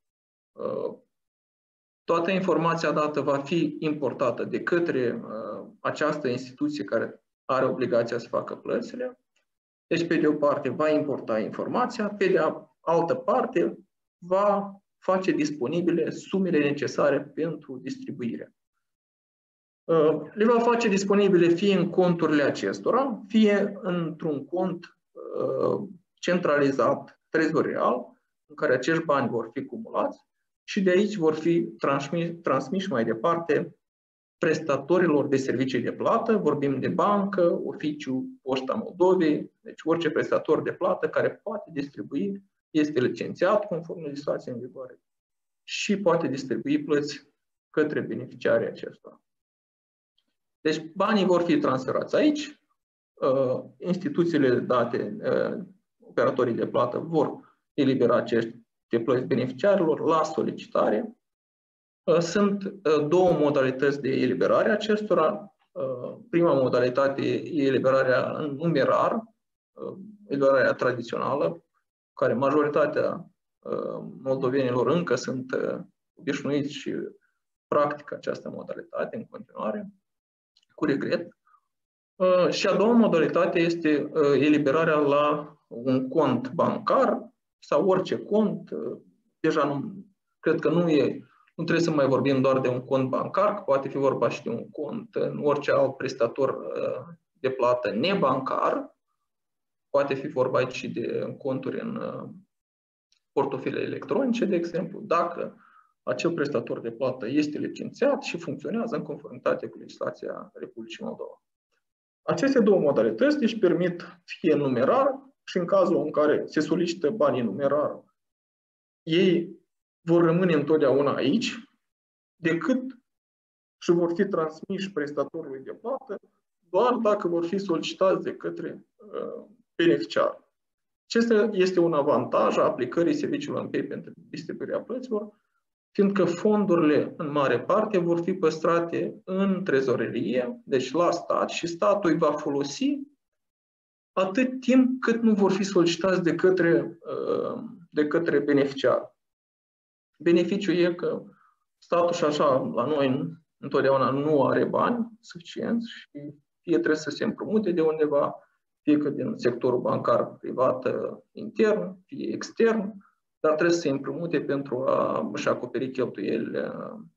Toată informația dată va fi importată de către această instituție care are obligația să facă plățile. Deci, pe de o parte, va importa informația, pe de altă parte, va face disponibile sumele necesare pentru distribuire. Le va face disponibile fie în conturile acestora, fie într-un cont centralizat, trezorial, în care acești bani vor fi cumulați și de aici vor fi transmiși mai departe prestatorilor de servicii de plată, vorbim de bancă, oficiu Poșta Moldovei, deci orice prestator de plată care poate distribui, este licențiat conform legislației în vigoare și poate distribui plăți către beneficiarii acestora. Deci banii vor fi transferați aici, instituțiile date, operatorii de plată vor elibera aceste plăți beneficiarilor la solicitare. Sunt două modalități de eliberare a acestora. Prima modalitate e eliberarea în numerar, eliberarea tradițională, care majoritatea moldovenilor încă sunt obișnuiți și practică această modalitate în continuare, cu regret. Și a doua modalitate este eliberarea la un cont bancar sau orice cont. Deja nu, cred că nu trebuie să mai vorbim doar de un cont bancar, că poate fi vorba și de un cont în orice alt prestator de plată nebancar. Poate fi vorba aici și de conturi în portofele electronice, de exemplu, dacă acel prestator de plată este licențiat și funcționează în conformitate cu legislația Republicii Moldova. Aceste două modalități își permit fie numerar și în cazul în care se solicită banii numerar, ei vor rămâne întotdeauna aici, decât și vor fi transmiși prestatorului de plată doar dacă vor fi solicitați de către beneficiar. Acesta este un avantaj a aplicării serviciului MPI pentru distribuirea plăților, fiindcă fondurile, în mare parte, vor fi păstrate în trezorerie, deci la stat, și statul îi va folosi atât timp cât nu vor fi solicitați de către beneficiar. Beneficiul e că statul și așa, la noi, întotdeauna nu are bani suficienți și fie trebuie să se împrumute de undeva, fie că din sectorul bancar privat intern, fie extern, dar trebuie să se împrumute pentru a își acoperi cheltuielile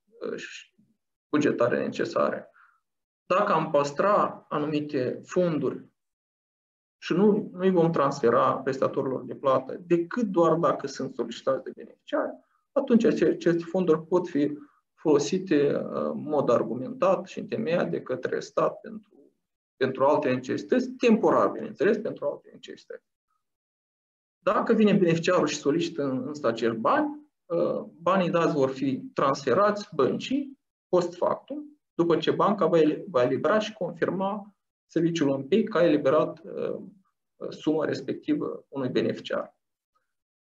bugetare necesare. Dacă am păstra anumite fonduri și nu îi vom transfera prestatorilor de plată decât doar dacă sunt solicitați de beneficiari, atunci aceste fonduri pot fi folosite în mod argumentat și întemeiat de către stat pentru alte necesități, temporar, bineînțeles, pentru alte necesități. Dacă vine beneficiarul și solicită însă acești bani, banii dați vor fi transferați băncii post factum, după ce banca va elibera și confirma serviciul MPI că a eliberat suma respectivă unui beneficiar.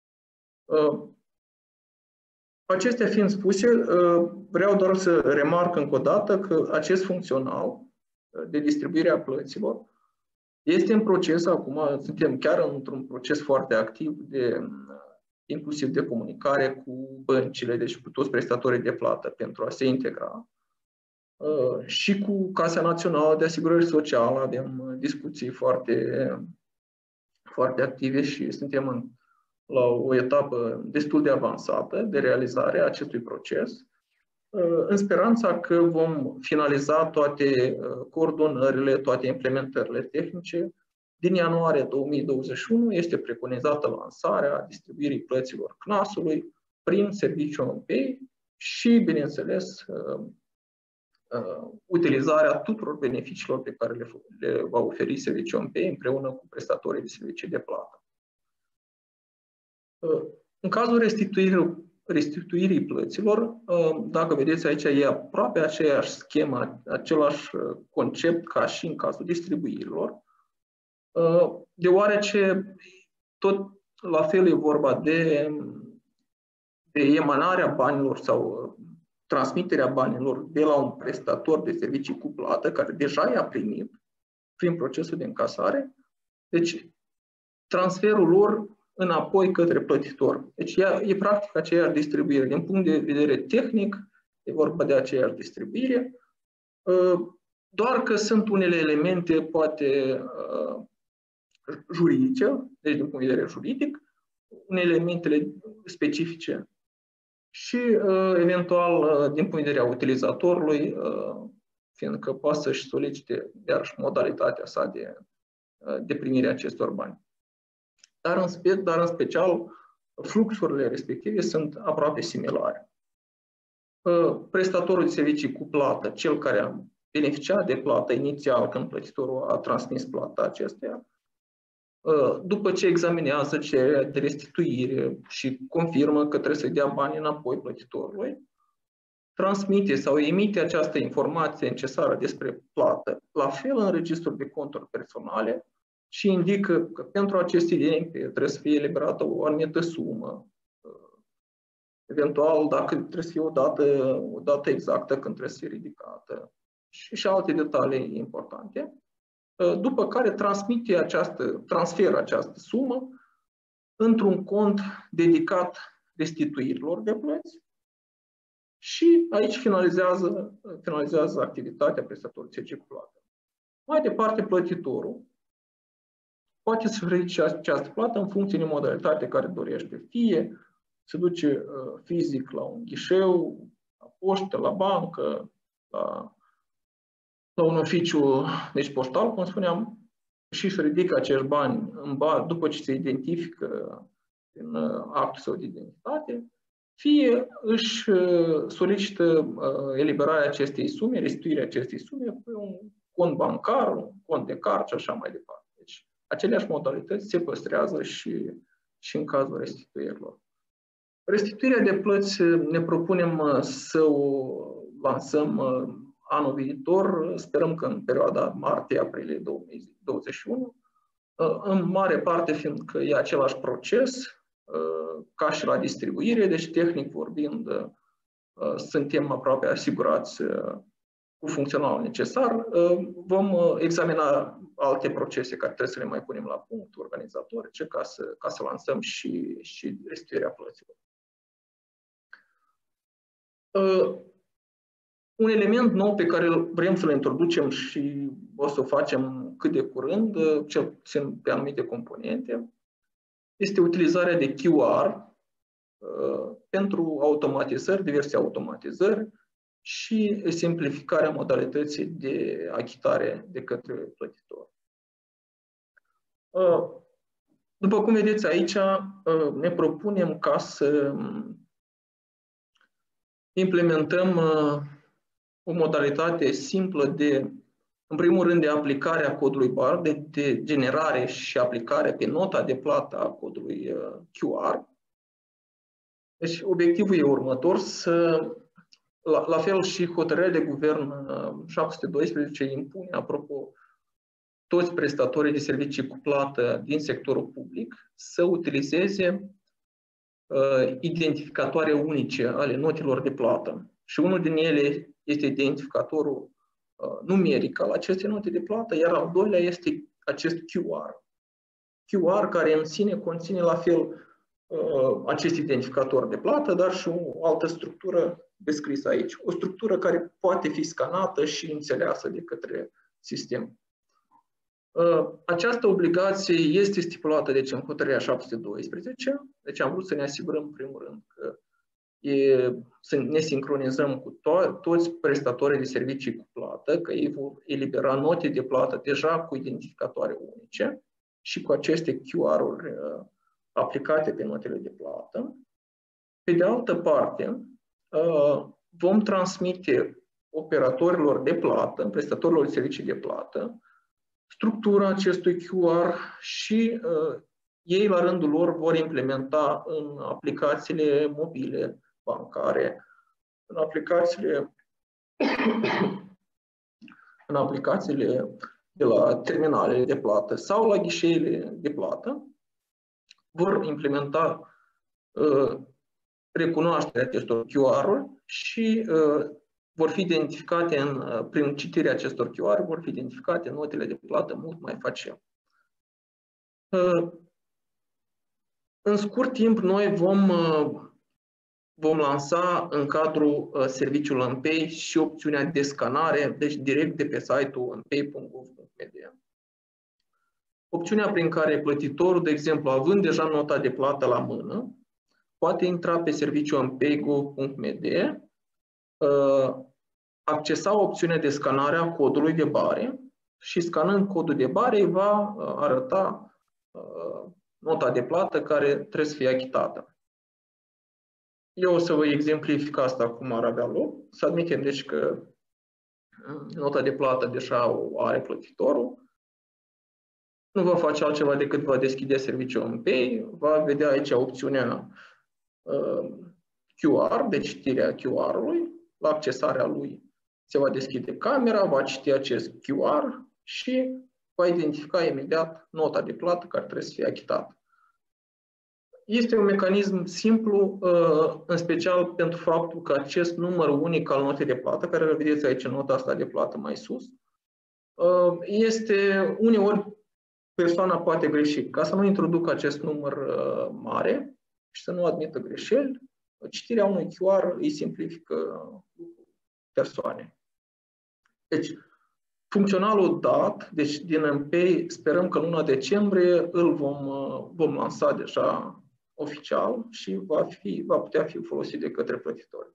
Acestea fiind spuse, vreau doar să remarc încă o dată că acest funcțional de distribuire a plăților este în proces acum, suntem chiar într-un proces foarte activ, inclusiv de comunicare cu băncile, deci cu toți prestatorii de plată pentru a se integra. Și cu Casa Națională de Asigurări Sociale avem discuții foarte active și suntem la o etapă destul de avansată de realizare a acestui proces, în speranța că vom finaliza toate coordonările, toate implementările tehnice. Din ianuarie 2021 este preconizată lansarea distribuirii plăților CNAS-ului prin serviciul OnPay și, bineînțeles, utilizarea tuturor beneficiilor pe care le va oferi serviciul OnPay împreună cu prestatorii de servicii de plată. În cazul restituirii plăților, dacă vedeți aici, e aproape aceeași schemă, același concept ca și în cazul distribuirilor, deoarece tot la fel e vorba de emanarea banilor sau transmiterea banilor de la un prestator de servicii cu plată, care deja i-a primit prin procesul de încasare, deci transferul lor înapoi către plătitor. Deci e practic aceeași distribuire. Din punct de vedere tehnic, e vorba de aceeași distribuire, doar că sunt unele elemente, poate, juridice, deci din punct de vedere juridic, unele elemente specifice și, eventual, din punct de vedere a utilizatorului, fiindcă poate să-și solicite iarăși modalitatea sa de primire a acestor bani. Dar în special, fluxurile respective sunt aproape similare. Prestatorul de servicii cu plată, cel care a beneficiat de plată inițial când plătitorul a transmis plata acesteia, după ce examinează cererea de restituire și confirmă că trebuie să dea banii înapoi plătitorului, transmite sau emite această informație necesară despre plată, la fel în registrul de conturi personale, și indică că pentru aceste idente trebuie să fie eliberată o anumită sumă, eventual dacă trebuie să fie o dată exactă când trebuie să fie ridicată și alte detalii importante, după care transferă această sumă într-un cont dedicat restituirilor de plăți și aici finalizează activitatea prestatorului de servicii cu plată. Mai departe, plătitorul poate să ridice această plată în funcție de modalitate care dorește. Fie se duce fizic la un ghișeu, la poștă, la bancă, la un oficiu, deci poștal, cum spuneam, și să ridică acești bani după ce se identifică în actul său de identitate, fie își solicită eliberarea acestei sume, restituirea acestei sume pe un cont bancar, un cont de card și așa mai departe. Deci, aceleași modalități se păstrează și în cazul restituirilor. Restituirea de plăți ne propunem să o lansăm anul viitor, sperăm că în perioada martie-aprilie 2021, în mare parte fiindcă e același proces ca și la distribuire, deci tehnic vorbind suntem aproape asigurați cu funcționalul necesar. Vom examina alte procese care trebuie să le mai punem la punct, organizatorice, ca să lansăm și restituirea plăților. Un element nou pe care vrem să-l introducem și o să o facem cât de curând, cel puțin pe anumite componente, este utilizarea de QR pentru automatizări, diverse automatizări și simplificarea modalității de achitare de către plătitor. După cum vedeți aici, ne propunem ca să implementăm o modalitate simplă în primul rând, de aplicare a codului BAR, de generare și aplicare pe nota de plată a codului QR. Deci, obiectivul e următor, la fel și hotărârea de guvern 712 impune, apropo, toți prestatorii de servicii cu plată din sectorul public să utilizeze identificatoare unice ale notelor de plată. Și unul din ele este identificatorul numeric al acestei note de plată, iar al doilea este acest QR. QR care în sine conține la fel acest identificator de plată, dar și o altă structură descrisă aici. O structură care poate fi scanată și înțeleasă de către sistem. Această obligație este stipulată în hotărârea 712, deci am vrut să ne asigurăm în primul rând că să ne sincronizăm cu toți prestatorii de servicii cu plată, că ei vor elibera note de plată deja cu identificatoare unice și cu aceste QR-uri aplicate pe notele de plată. Pe de altă parte, vom transmite operatorilor de plată, prestatorilor de servicii de plată, structura acestui QR și ei la rândul lor vor implementa în aplicațiile mobile, bancare, în aplicațiile de la terminalele de plată sau la ghișeile de plată, vor implementa recunoașterea acestor QR-uri și vor fi identificate prin citirea acestor QR, vor fi identificate notele de plată mult mai facil. În scurt timp, noi vom lansa în cadrul serviciului MPay și opțiunea de scanare, deci direct de pe site-ul mpay.gov.md. Opțiunea prin care plătitorul, de exemplu, având deja nota de plată la mână, poate intra pe serviciul mpay.gov.md, accesa opțiunea de scanare a codului de bare și scanând codul de bare îi va arăta nota de plată care trebuie să fie achitată. Eu o să vă exemplific asta cum ar avea loc. Să admitem deci că nota de plată deja o are plătitorul. Nu va face altceva decât va deschide serviciul MPay, va vedea aici opțiunea QR, de citirea QR-ului. La accesarea lui se va deschide camera, va citi acest QR și va identifica imediat nota de plată care trebuie să fie achitată. Este un mecanism simplu, în special pentru faptul că acest număr unic al notei de plată, care îl vedeți aici în nota asta de plată mai sus, este uneori persoana poate greși. Ca să nu introducă acest număr mare și să nu admită greșeli, citirea unui QR îi simplifică persoane. Deci, funcționalul dat, deci din MPay, sperăm că în luna decembrie îl vom lansa deja oficial și va putea fi folosit de către plătitori.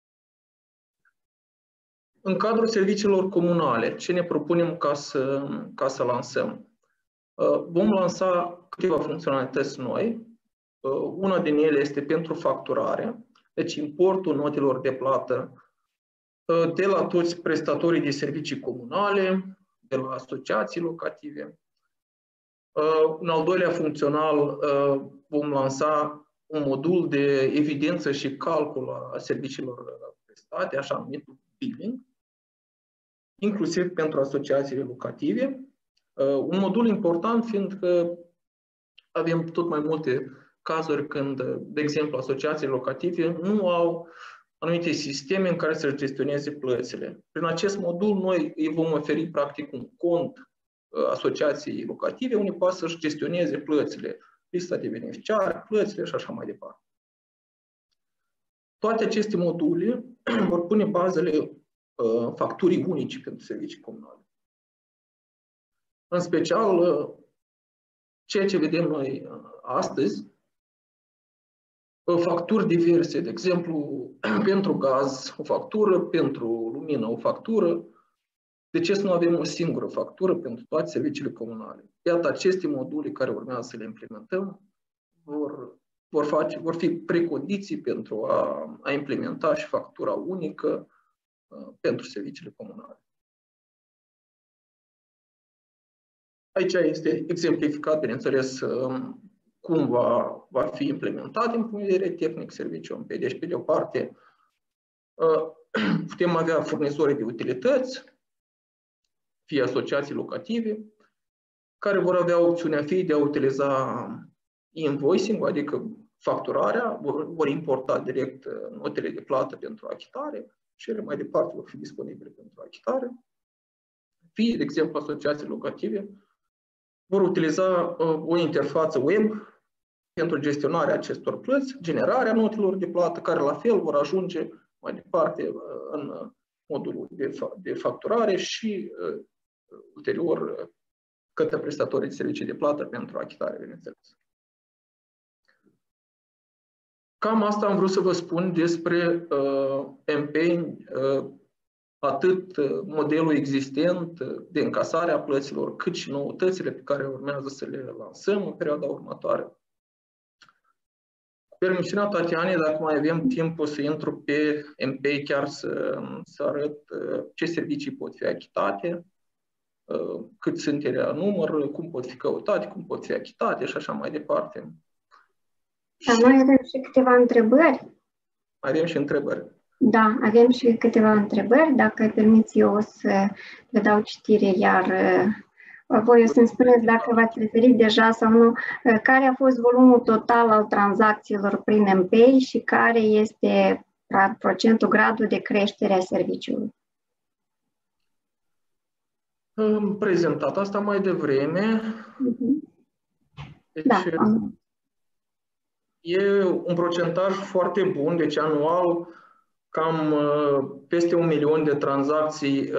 În cadrul serviciilor comunale, ce ne propunem ca să lansăm? Vom lansa câteva funcționalități noi. Una din ele este pentru facturare, deci importul notelor de plată de la toți prestatorii de servicii comunale, de la asociații locative. Un al doilea funcțional, vom lansa un modul de evidență și calcul a serviciilor prestate, așa numitul billing, inclusiv pentru asociațiile locative. Un modul important fiind că avem tot mai multe cazuri când, de exemplu, asociațiile locative nu au anumite sisteme în care să gestioneze plățile. Prin acest modul, noi îi vom oferi, practic, un cont asociației locative, unde poate să-și gestioneze plățile, lista de beneficiari, plățile și așa mai departe. Toate aceste module vor pune bazele facturii unice pentru servicii comunale. În special, ceea ce vedem noi astăzi, facturi diverse, de exemplu, pentru gaz, o factură, pentru lumină, o factură. De ce să nu avem o singură factură pentru toate serviciile comunale? Iată, aceste module care urmează să le implementăm vor fi precondiții pentru a implementa și factura unică pentru serviciile comunale. Aici este exemplificat, bineînțeles, cum va fi implementat din punct de vedere tehnic serviciul MPay. Deci, pe de o parte, putem avea furnizori de utilități, fie asociații locative, care vor avea opțiunea fie de a utiliza invoicing, adică facturarea, vor importa direct notele de plată pentru achitare și ele mai departe vor fi disponibile pentru achitare. Fie, de exemplu, asociații locative vor utiliza o interfață web pentru gestionarea acestor plăți, generarea notelor de plată, care la fel vor ajunge mai departe în modulul de facturare și ulterior către prestatorii de servicii de plată pentru achitare, bineînțeles. Cam asta am vrut să vă spun despre MPEI, atât modelul existent de încasare a plăților, cât și noutățile pe care urmează să le lansăm în perioada următoare. Cu permisiunea Tatianei, dacă mai avem timp, o să intru pe MPEI chiar să arăt ce servicii pot fi achitate, cât sunt ele la număr, cum pot fi căutate, cum pot fi achitate și așa mai departe. Dar noi avem și câteva întrebări. Avem și întrebări. Da, avem și câteva întrebări. Dacă îmi permiți, eu o să le dau citire, iar voi o să-mi spuneți dacă v-ați referit deja sau nu, care a fost volumul total al tranzacțiilor prin MPEI și care este procentul, gradul de creștere a serviciului. Am prezentat asta mai devreme. Deci, da. E un procentaj foarte bun, deci anual cam peste 1 milion de tranzacții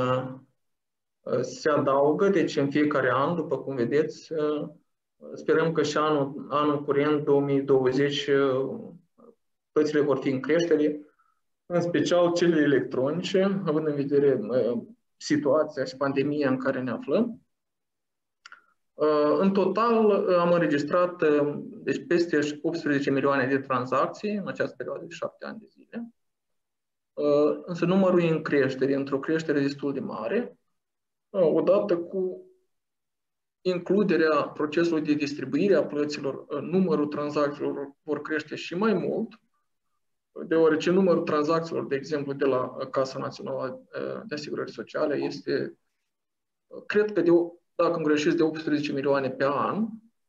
se adaugă, deci în fiecare an, după cum vedeți. Sperăm că și anul curent, 2020, plățile vor fi în creștere, în special cele electronice, având în vedere situația și pandemia în care ne aflăm. În total am înregistrat deci peste 18 milioane de tranzacții în această perioadă de 7 ani de zile. Însă numărul e în creștere, într-o creștere destul de mare, odată cu includerea procesului de distribuire a plăților, numărul tranzacțiilor vor crește și mai mult, deoarece numărul tranzacțiilor, de exemplu, de la Casa Națională de Asigurări Sociale este, cred că dacă îmi greșesc, de 18 milioane pe an.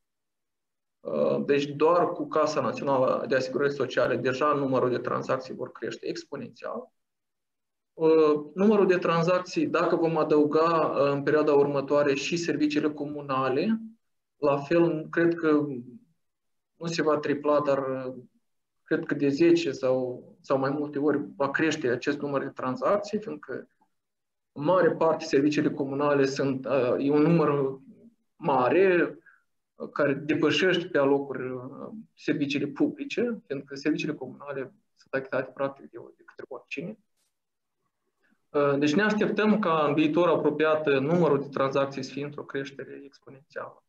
Deci doar cu Casa Națională de Asigurări Sociale deja numărul de tranzacții vor crește exponențial. Numărul de tranzacții, dacă vom adăuga în perioada următoare și serviciile comunale, la fel, cred că nu se va tripla, dar cred că de 10 sau mai multe ori va crește acest număr de tranzacții, fiindcă în mare parte serviciile comunale e un număr mare care depășește pe alocuri serviciile publice, fiindcă serviciile comunale sunt achitate practic de către oricine. Deci ne așteptăm ca în viitor apropiat numărul de tranzacții să fie într-o creștere exponențială.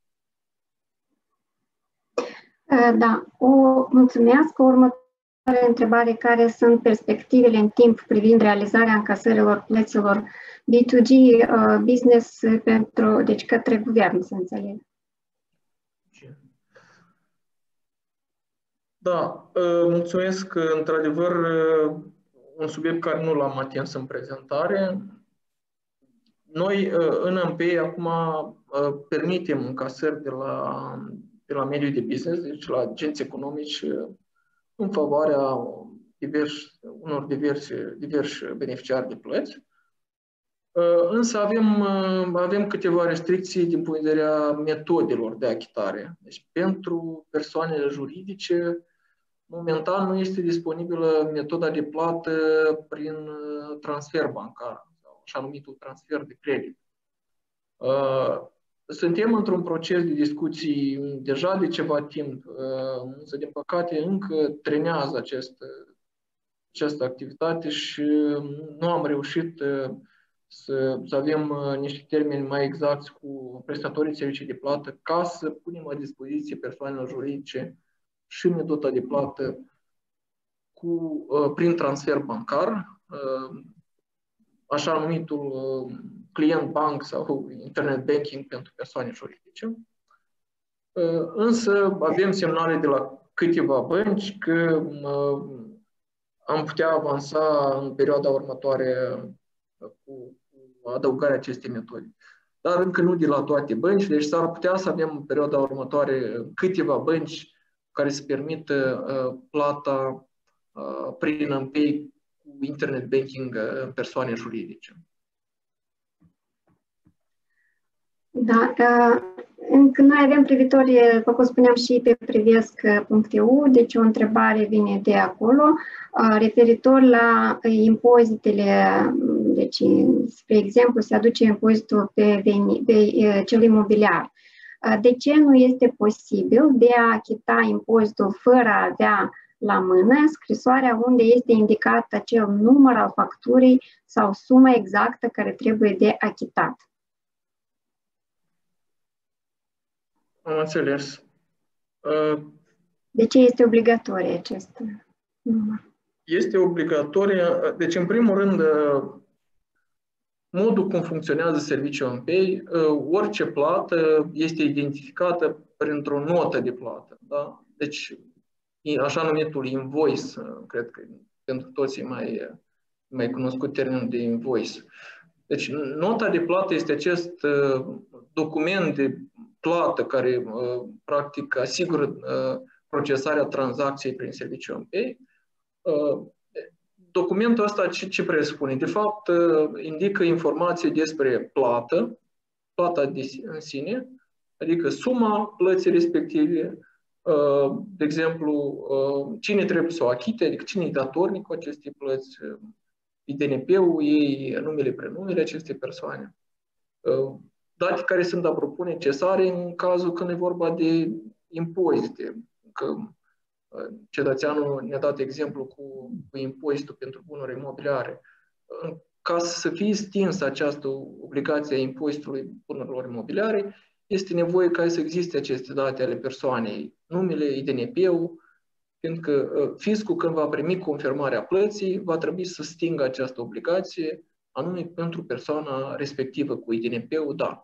Da, mulțumesc. O următoare întrebare: care sunt perspectivele în timp privind realizarea încasărilor plăților B2G business deci către guvern, să înțeleg? Da, mulțumesc. Într-adevăr, un subiect care nu l-am atins în prezentare. Noi, în MPEI, acum permitem încasări de la mediul de business, deci la agenți economici, în favoarea unor diversi beneficiari de plăți. Însă avem câteva restricții din punct de vedere a metodelor de achitare. Deci pentru persoanele juridice, momentan nu este disponibilă metoda de plată prin transfer bancar, sau așa numitul transfer de credit. Suntem într-un proces de discuții deja de ceva timp, însă din păcate încă trenează această activitate și nu am reușit să avem niște termeni mai exacti cu prestatorii de servicii de plată ca să punem la dispoziție persoanelor juridice și metoda de plată prin transfer bancar, așa numitul client bank sau internet banking pentru persoane juridice. Însă avem semnale de la câteva bănci că am putea avansa în perioada următoare cu adăugarea acestei metode. Dar încă nu de la toate bănci, deci s-ar putea să avem în perioada următoare câteva bănci care să permită plata prin MPay cu internet banking persoane juridice. Da, noi avem privitori, după cum spuneam, și pe privesc.eu, deci o întrebare vine de acolo, referitor la impozitele, deci, spre exemplu, se aduce impozitul pe cel imobiliar. De ce nu este posibil de a achita impozitul fără a avea la mână scrisoarea unde este indicat acel număr al facturii sau suma exactă care trebuie de achitat? Am înțeles. De ce este obligatorie acest număr? Este obligatorie. Deci, în primul rând, modul cum funcționează serviciul MPay, orice plată este identificată printr-o notă de plată. Da? Deci, așa numitul invoice, cred că pentru toți e mai cunoscut termenul de invoice. Deci, nota de plată este acest document de plată care, practic, asigură procesarea tranzacției prin serviciul MPay. Documentul ăsta ce presupune? De fapt, indică informații despre plata în sine, adică suma plății respective, de exemplu, cine trebuie să o achite, adică cine e datornic cu aceste plăți, IDNP-ul ei, numele, prenumele acestei persoane. Date care sunt, apropo, necesare în cazul când e vorba de impozite. Că cetățeanul ne-a dat exemplu cu impozitul pentru bunuri imobiliare. Ca să fie stinsă această obligație a impozitului bunurilor imobiliare, este nevoie ca să existe aceste date ale persoanei, numele, IDNP-ul, fiindcă fiscul, când va primi confirmarea plății, va trebui să stingă această obligație, anume pentru persoana respectivă cu IDNP-ul, da.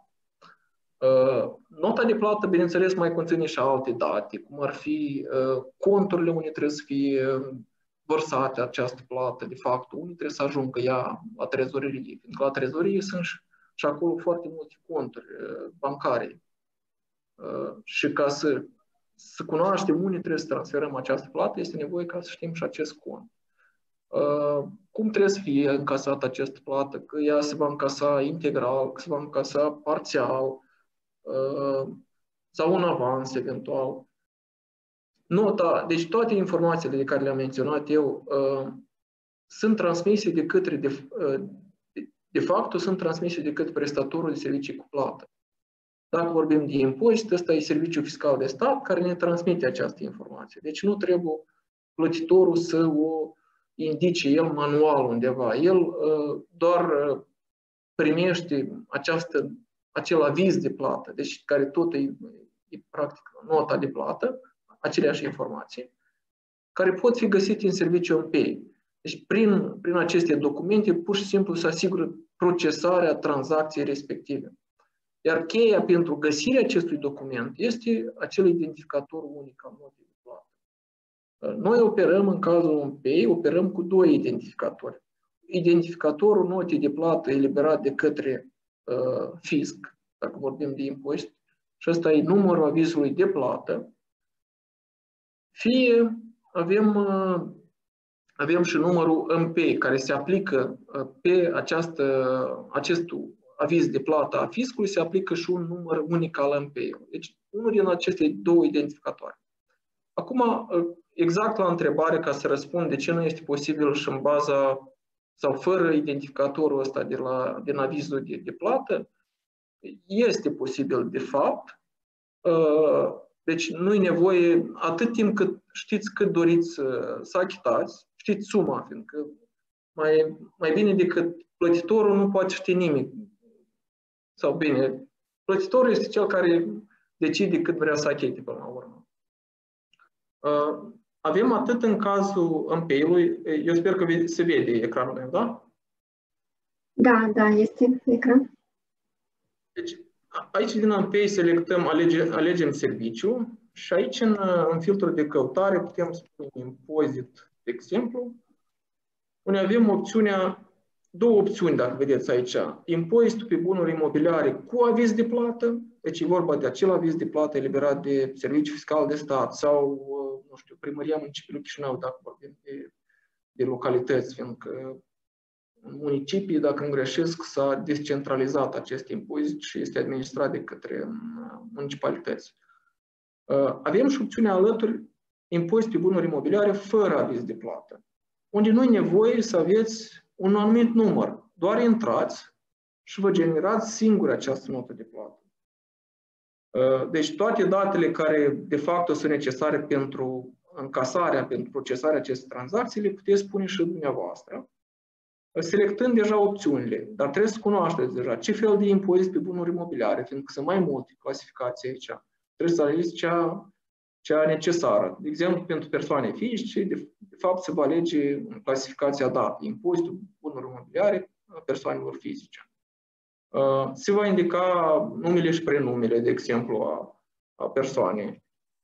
Nota de plată, bineînțeles, mai conține și alte date, cum ar fi conturile unde trebuie să fie vărsate această plată, de fapt, unde trebuie să ajungă ea la trezorerie. Pentru că la trezorerie sunt și acolo foarte multe conturi bancare. Și ca să cunoaștem unde trebuie să transferăm această plată, este nevoie ca să știm și acest cont. Cum trebuie să fie încasată această plată? Că ea se va încasa integral, că se va încasa parțial, sau un avans eventual. Nota, deci toate informațiile de care le-am menționat eu sunt transmise de către, de fapt, sunt transmise de către prestatorul de servicii cu plată. Dacă vorbim de impozit, ăsta e Serviciul Fiscal de Stat care ne transmite această informație. Deci nu trebuie plătitorul să o indice el manual undeva. El doar primește acel aviz de plată, deci care tot e practic nota de plată, aceleași informații, care pot fi găsite în serviciul MPay. Deci prin aceste documente pur și simplu se asigură procesarea tranzacției respective. Iar cheia pentru găsirea acestui document este acel identificator unic al notei de plată. Noi operăm, în cazul MPay, operăm cu 2 identificatori. Identificatorul notei de plată eliberat de către fisc, dacă vorbim de impozit, și ăsta e numărul avizului de plată, fie avem și numărul MPay, care se aplică pe acest aviz de plată a fiscului, se aplică și un număr unic al MPay-ului. Deci, unul din aceste 2 identificatoare. Acum, exact la întrebare, ca să răspund de ce nu este posibil și în baza sau fără identificatorul ăsta din avizul de plată, este posibil de fapt. Deci nu e nevoie, atât timp cât știți cât doriți să achitați, știți suma, fiindcă mai bine decât plătitorul nu poate ști nimic. Sau bine, plătitorul este cel care decide cât vrea să achite până la urmă. Avem atât în cazul MPay-ului, eu sper că se vede ecranul meu, da? Da, este ecran. Deci, aici din MPay selectăm, alegem serviciu și aici în filtrul de căutare putem spune impozit, de exemplu, unde avem două opțiuni, dacă vedeți aici. Impozitul pe bunuri imobiliare cu aviz de plată, deci e vorba de acel aviz de plată eliberat de Serviciul Fiscal de Stat sau știu, Primăria Municipiului Chișinău, dacă vorbim de localități, fiindcă în municipii, dacă nu greșesc, s-a descentralizat acest impozit și este administrat de către municipalități. Avem și opțiunea alături impozit pe bunuri imobiliare fără aviz de plată, unde nu e nevoie să aveți un anumit număr. Doar intrați și vă generați singur această notă de plată. Deci toate datele care de fapt sunt necesare pentru încasarea, pentru procesarea acestei tranzacții, le puteți spune și dumneavoastră, selectând deja opțiunile. Dar trebuie să cunoașteți deja ce fel de impozit pe bunuri imobiliare, fiindcă sunt mai multe clasificații aici. Trebuie să alegeți cea necesară. De exemplu, pentru persoane fizice, de fapt se va alege în clasificația dată, impozitul bunuri imobiliare a persoanelor fizice. Se va indica numele și prenumele, de exemplu, a persoanei.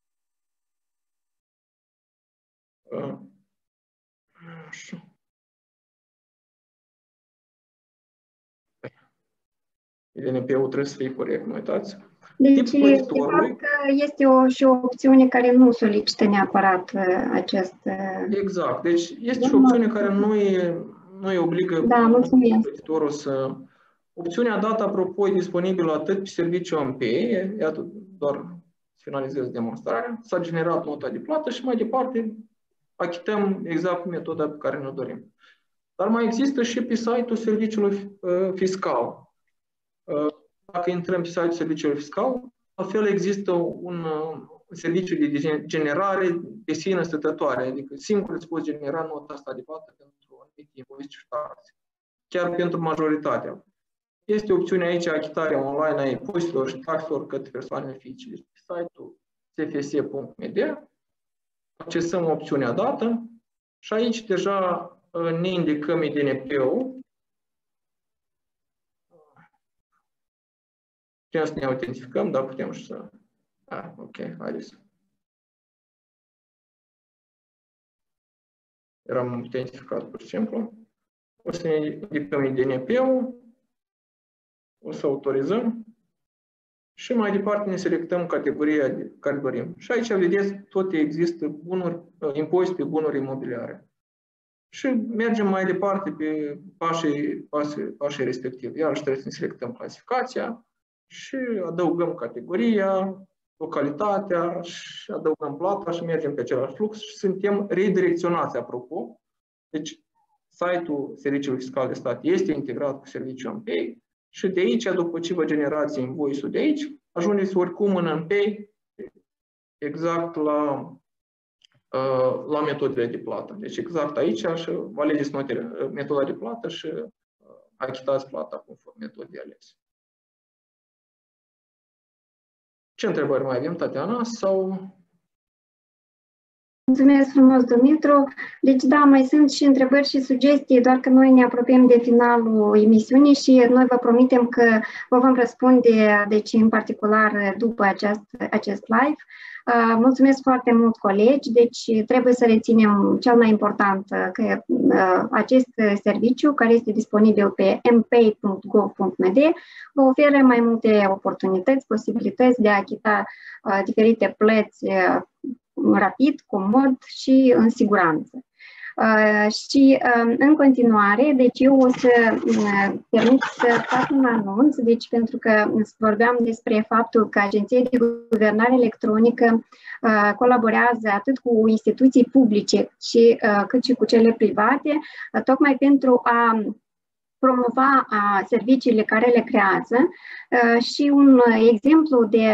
IDNP-ul trebuie să fie corect, nu uitați. Deci, de fapt, este și o opțiune care nu solicită neapărat acest... Exact. Deci, este și o opțiune care nu îi obligă plătitorul să... Opțiunea dată, apropo, e disponibilă atât pe serviciul AMPE, iată, doar să finalizez demonstrarea, s-a generat nota de plată și mai departe achităm exact metoda pe care ne-o dorim. Dar mai există și pe site-ul serviciului fiscal. Dacă intrăm pe site-ul serviciului fiscal, la fel există un serviciu de generare de sine stătătoare, adică singur îți poți genera nota asta de plată pentru anumite impozite și taxe, chiar pentru majoritatea. Este opțiunea aici, achitarea online a impozitelor și taxelor către persoanele fizice. Deci pe site-ul cfs.md accesăm opțiunea dată și aici deja ne indicăm IDNP-ul. Putem să ne autentificăm, dar putem și să... ok, haideți. Eram autentificat pur și simplu. O să ne indicăm IDNP-ul. O să autorizăm. Și mai departe ne selectăm categoria care dorim. Și aici, vedeți, tot există bunuri, impozit pe bunuri imobiliare. Și mergem mai departe pe pașii respectivi. Iar trebuie să ne selectăm clasificația și adăugăm categoria, localitatea și adăugăm plata și mergem pe același flux și suntem redirecționați, apropo. Deci, site-ul Serviciului Fiscal de Stat este integrat cu serviciul AMPay și de aici, după ce vă generați invoice-ul de aici, ajungeți oricum în AMPay exact la metodele de plată. Deci exact aici și vă alegeți metoda de plată și achitați plata conform metodei alese. Ce întrebări mai avem, Tatiana? Sau... Mulțumesc frumos, Dumitru. Deci, da, mai sunt și întrebări și sugestii, doar că noi ne apropiem de finalul emisiunii și noi vă promitem că vă vom răspunde, deci, în particular, după acest live. Mulțumesc foarte mult, colegi. Deci, trebuie să reținem cel mai important, că acest serviciu, care este disponibil pe mpay.gov.md, vă oferă mai multe oportunități, posibilități de a achita diferite plăți rapid, comod și în siguranță. Și în continuare, deci eu o să permit să fac un anunț, deci pentru că vorbeam despre faptul că Agenția de Guvernare Electronică colaborează atât cu instituții publice cât și cu cele private, tocmai pentru a promova serviciile care le creează și un exemplu de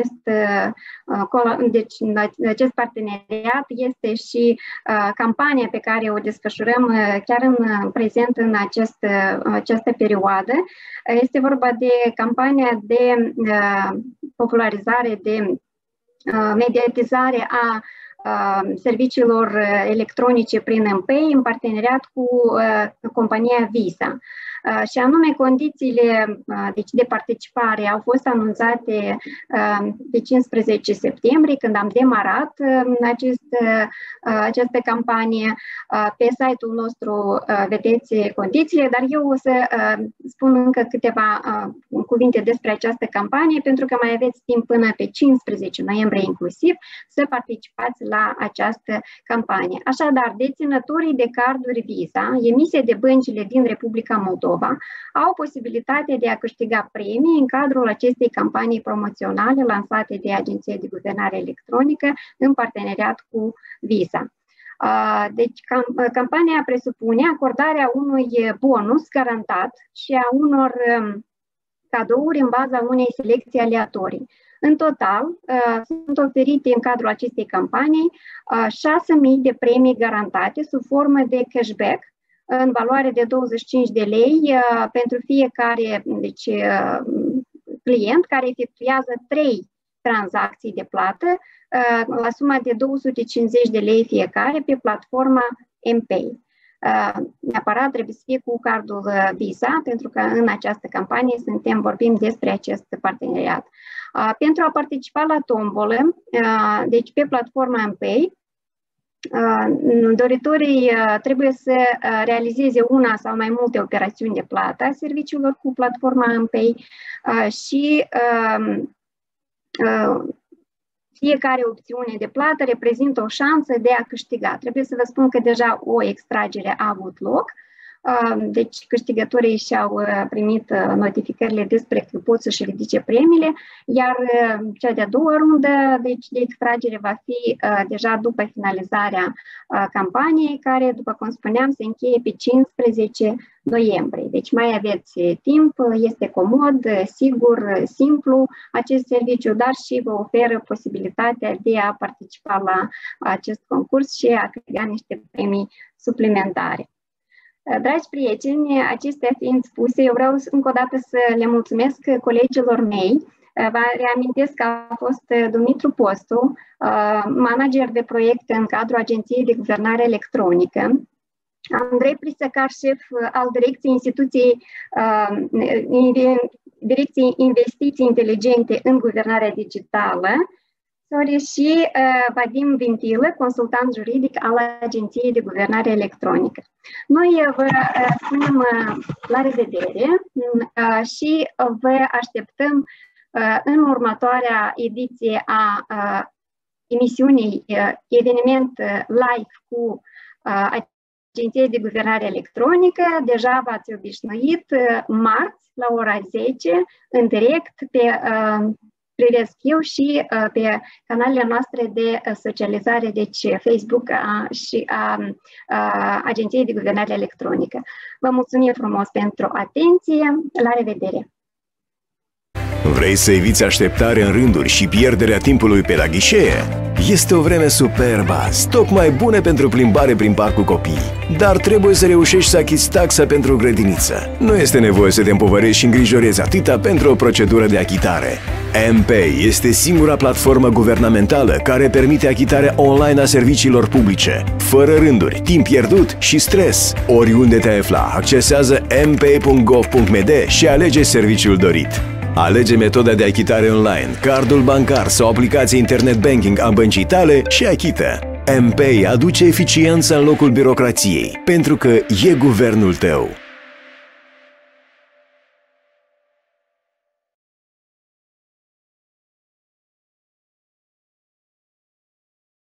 acest parteneriat este și campania pe care o desfășurăm chiar în prezent în această perioadă. Este vorba de campania de popularizare, de mediatizare a serviciilor electronice prin AMPay în parteneriat cu compania Visa. Și anume, condițiile de participare au fost anunțate pe 15 septembrie, când am demarat această campanie. Pe site-ul nostru vedeți condițiile, dar eu o spun încă câteva cuvinte despre această campanie, pentru că mai aveți timp până pe 15 noiembrie inclusiv să participați la această campanie. Așadar, deținătorii de carduri Visa emise de băncile din Republica Moldova au posibilitatea de a câștiga premii în cadrul acestei campanii promoționale lansate de Agenția de Guvernare Electronică în parteneriat cu Visa. Deci, campania presupune acordarea unui bonus garantat și a unor cadouri în baza unei selecții aleatorii. În total, sunt oferite în cadrul acestei campanii 6.000 de premii garantate sub formă de cashback în valoare de 25 de lei pentru fiecare client care efectuează 3 tranzacții de plată la suma de 250 de lei fiecare pe platforma mPay. Neapărat trebuie să fie cu cardul Visa, pentru că în această campanie vorbim despre acest parteneriat. Pentru a participa la tombolă, deci pe platforma mPay, doritorii trebuie să realizeze una sau mai multe operațiuni de plată a serviciilor cu platforma mPay și fiecare opțiune de plată reprezintă o șansă de a câștiga. Trebuie să vă spun că deja o extragere a avut loc, deci câștigătorii și-au primit notificările despre că pot să-și ridice premiile, iar cea de-a doua rundă de extragere va fi deja după finalizarea campaniei, care, după cum spuneam, se încheie pe 15 noiembrie. Deci mai aveți timp, este comod, sigur, simplu acest serviciu, dar și vă oferă posibilitatea de a participa la acest concurs și a câștiga niște premii suplimentare. Dragi prieteni, acestea fiind spuse, eu vreau încă o dată să le mulțumesc colegilor mei. Vă reamintesc că a fost Dumitru Postu, manager de proiect în cadrul Agenției de Guvernare Electronică, Andrei Prisăcar, șef al Direcției Investiții Inteligente în Guvernarea Digitală, și Vadim Vintilă, consultant juridic al Agenției de Guvernare Electronică. Noi vă spunem la revedere și vă așteptăm în următoarea ediție a emisiunii eveniment live cu Agenția de Guvernare Electronică. Deja v-ați obișnuit, marți la ora 10, în direct pe privesc eu și pe canalele noastre de socializare, deci Facebook și Agenției de Guvernare Electronică. Vă mulțumim frumos pentru atenție. La revedere! Vrei să eviți așteptare în rânduri și pierderea timpului pe la ghișee? Este o vreme superbă, stoc mai bune pentru plimbare prin parc cu copii. Dar trebuie să reușești să achizi taxa pentru grădiniță. Nu este nevoie să te împovărești și îngrijorezi atâta pentru o procedură de achitare. mPay este singura platformă guvernamentală care permite achitarea online a serviciilor publice, fără rânduri, timp pierdut și stres. Oriunde te afla, accesează mpay.gov.md și alege serviciul dorit. Alege metoda de achitare online, cardul bancar sau aplicația internet banking a băncii tale și achită. mPay aduce eficiență în locul birocrației, pentru că e guvernul tău.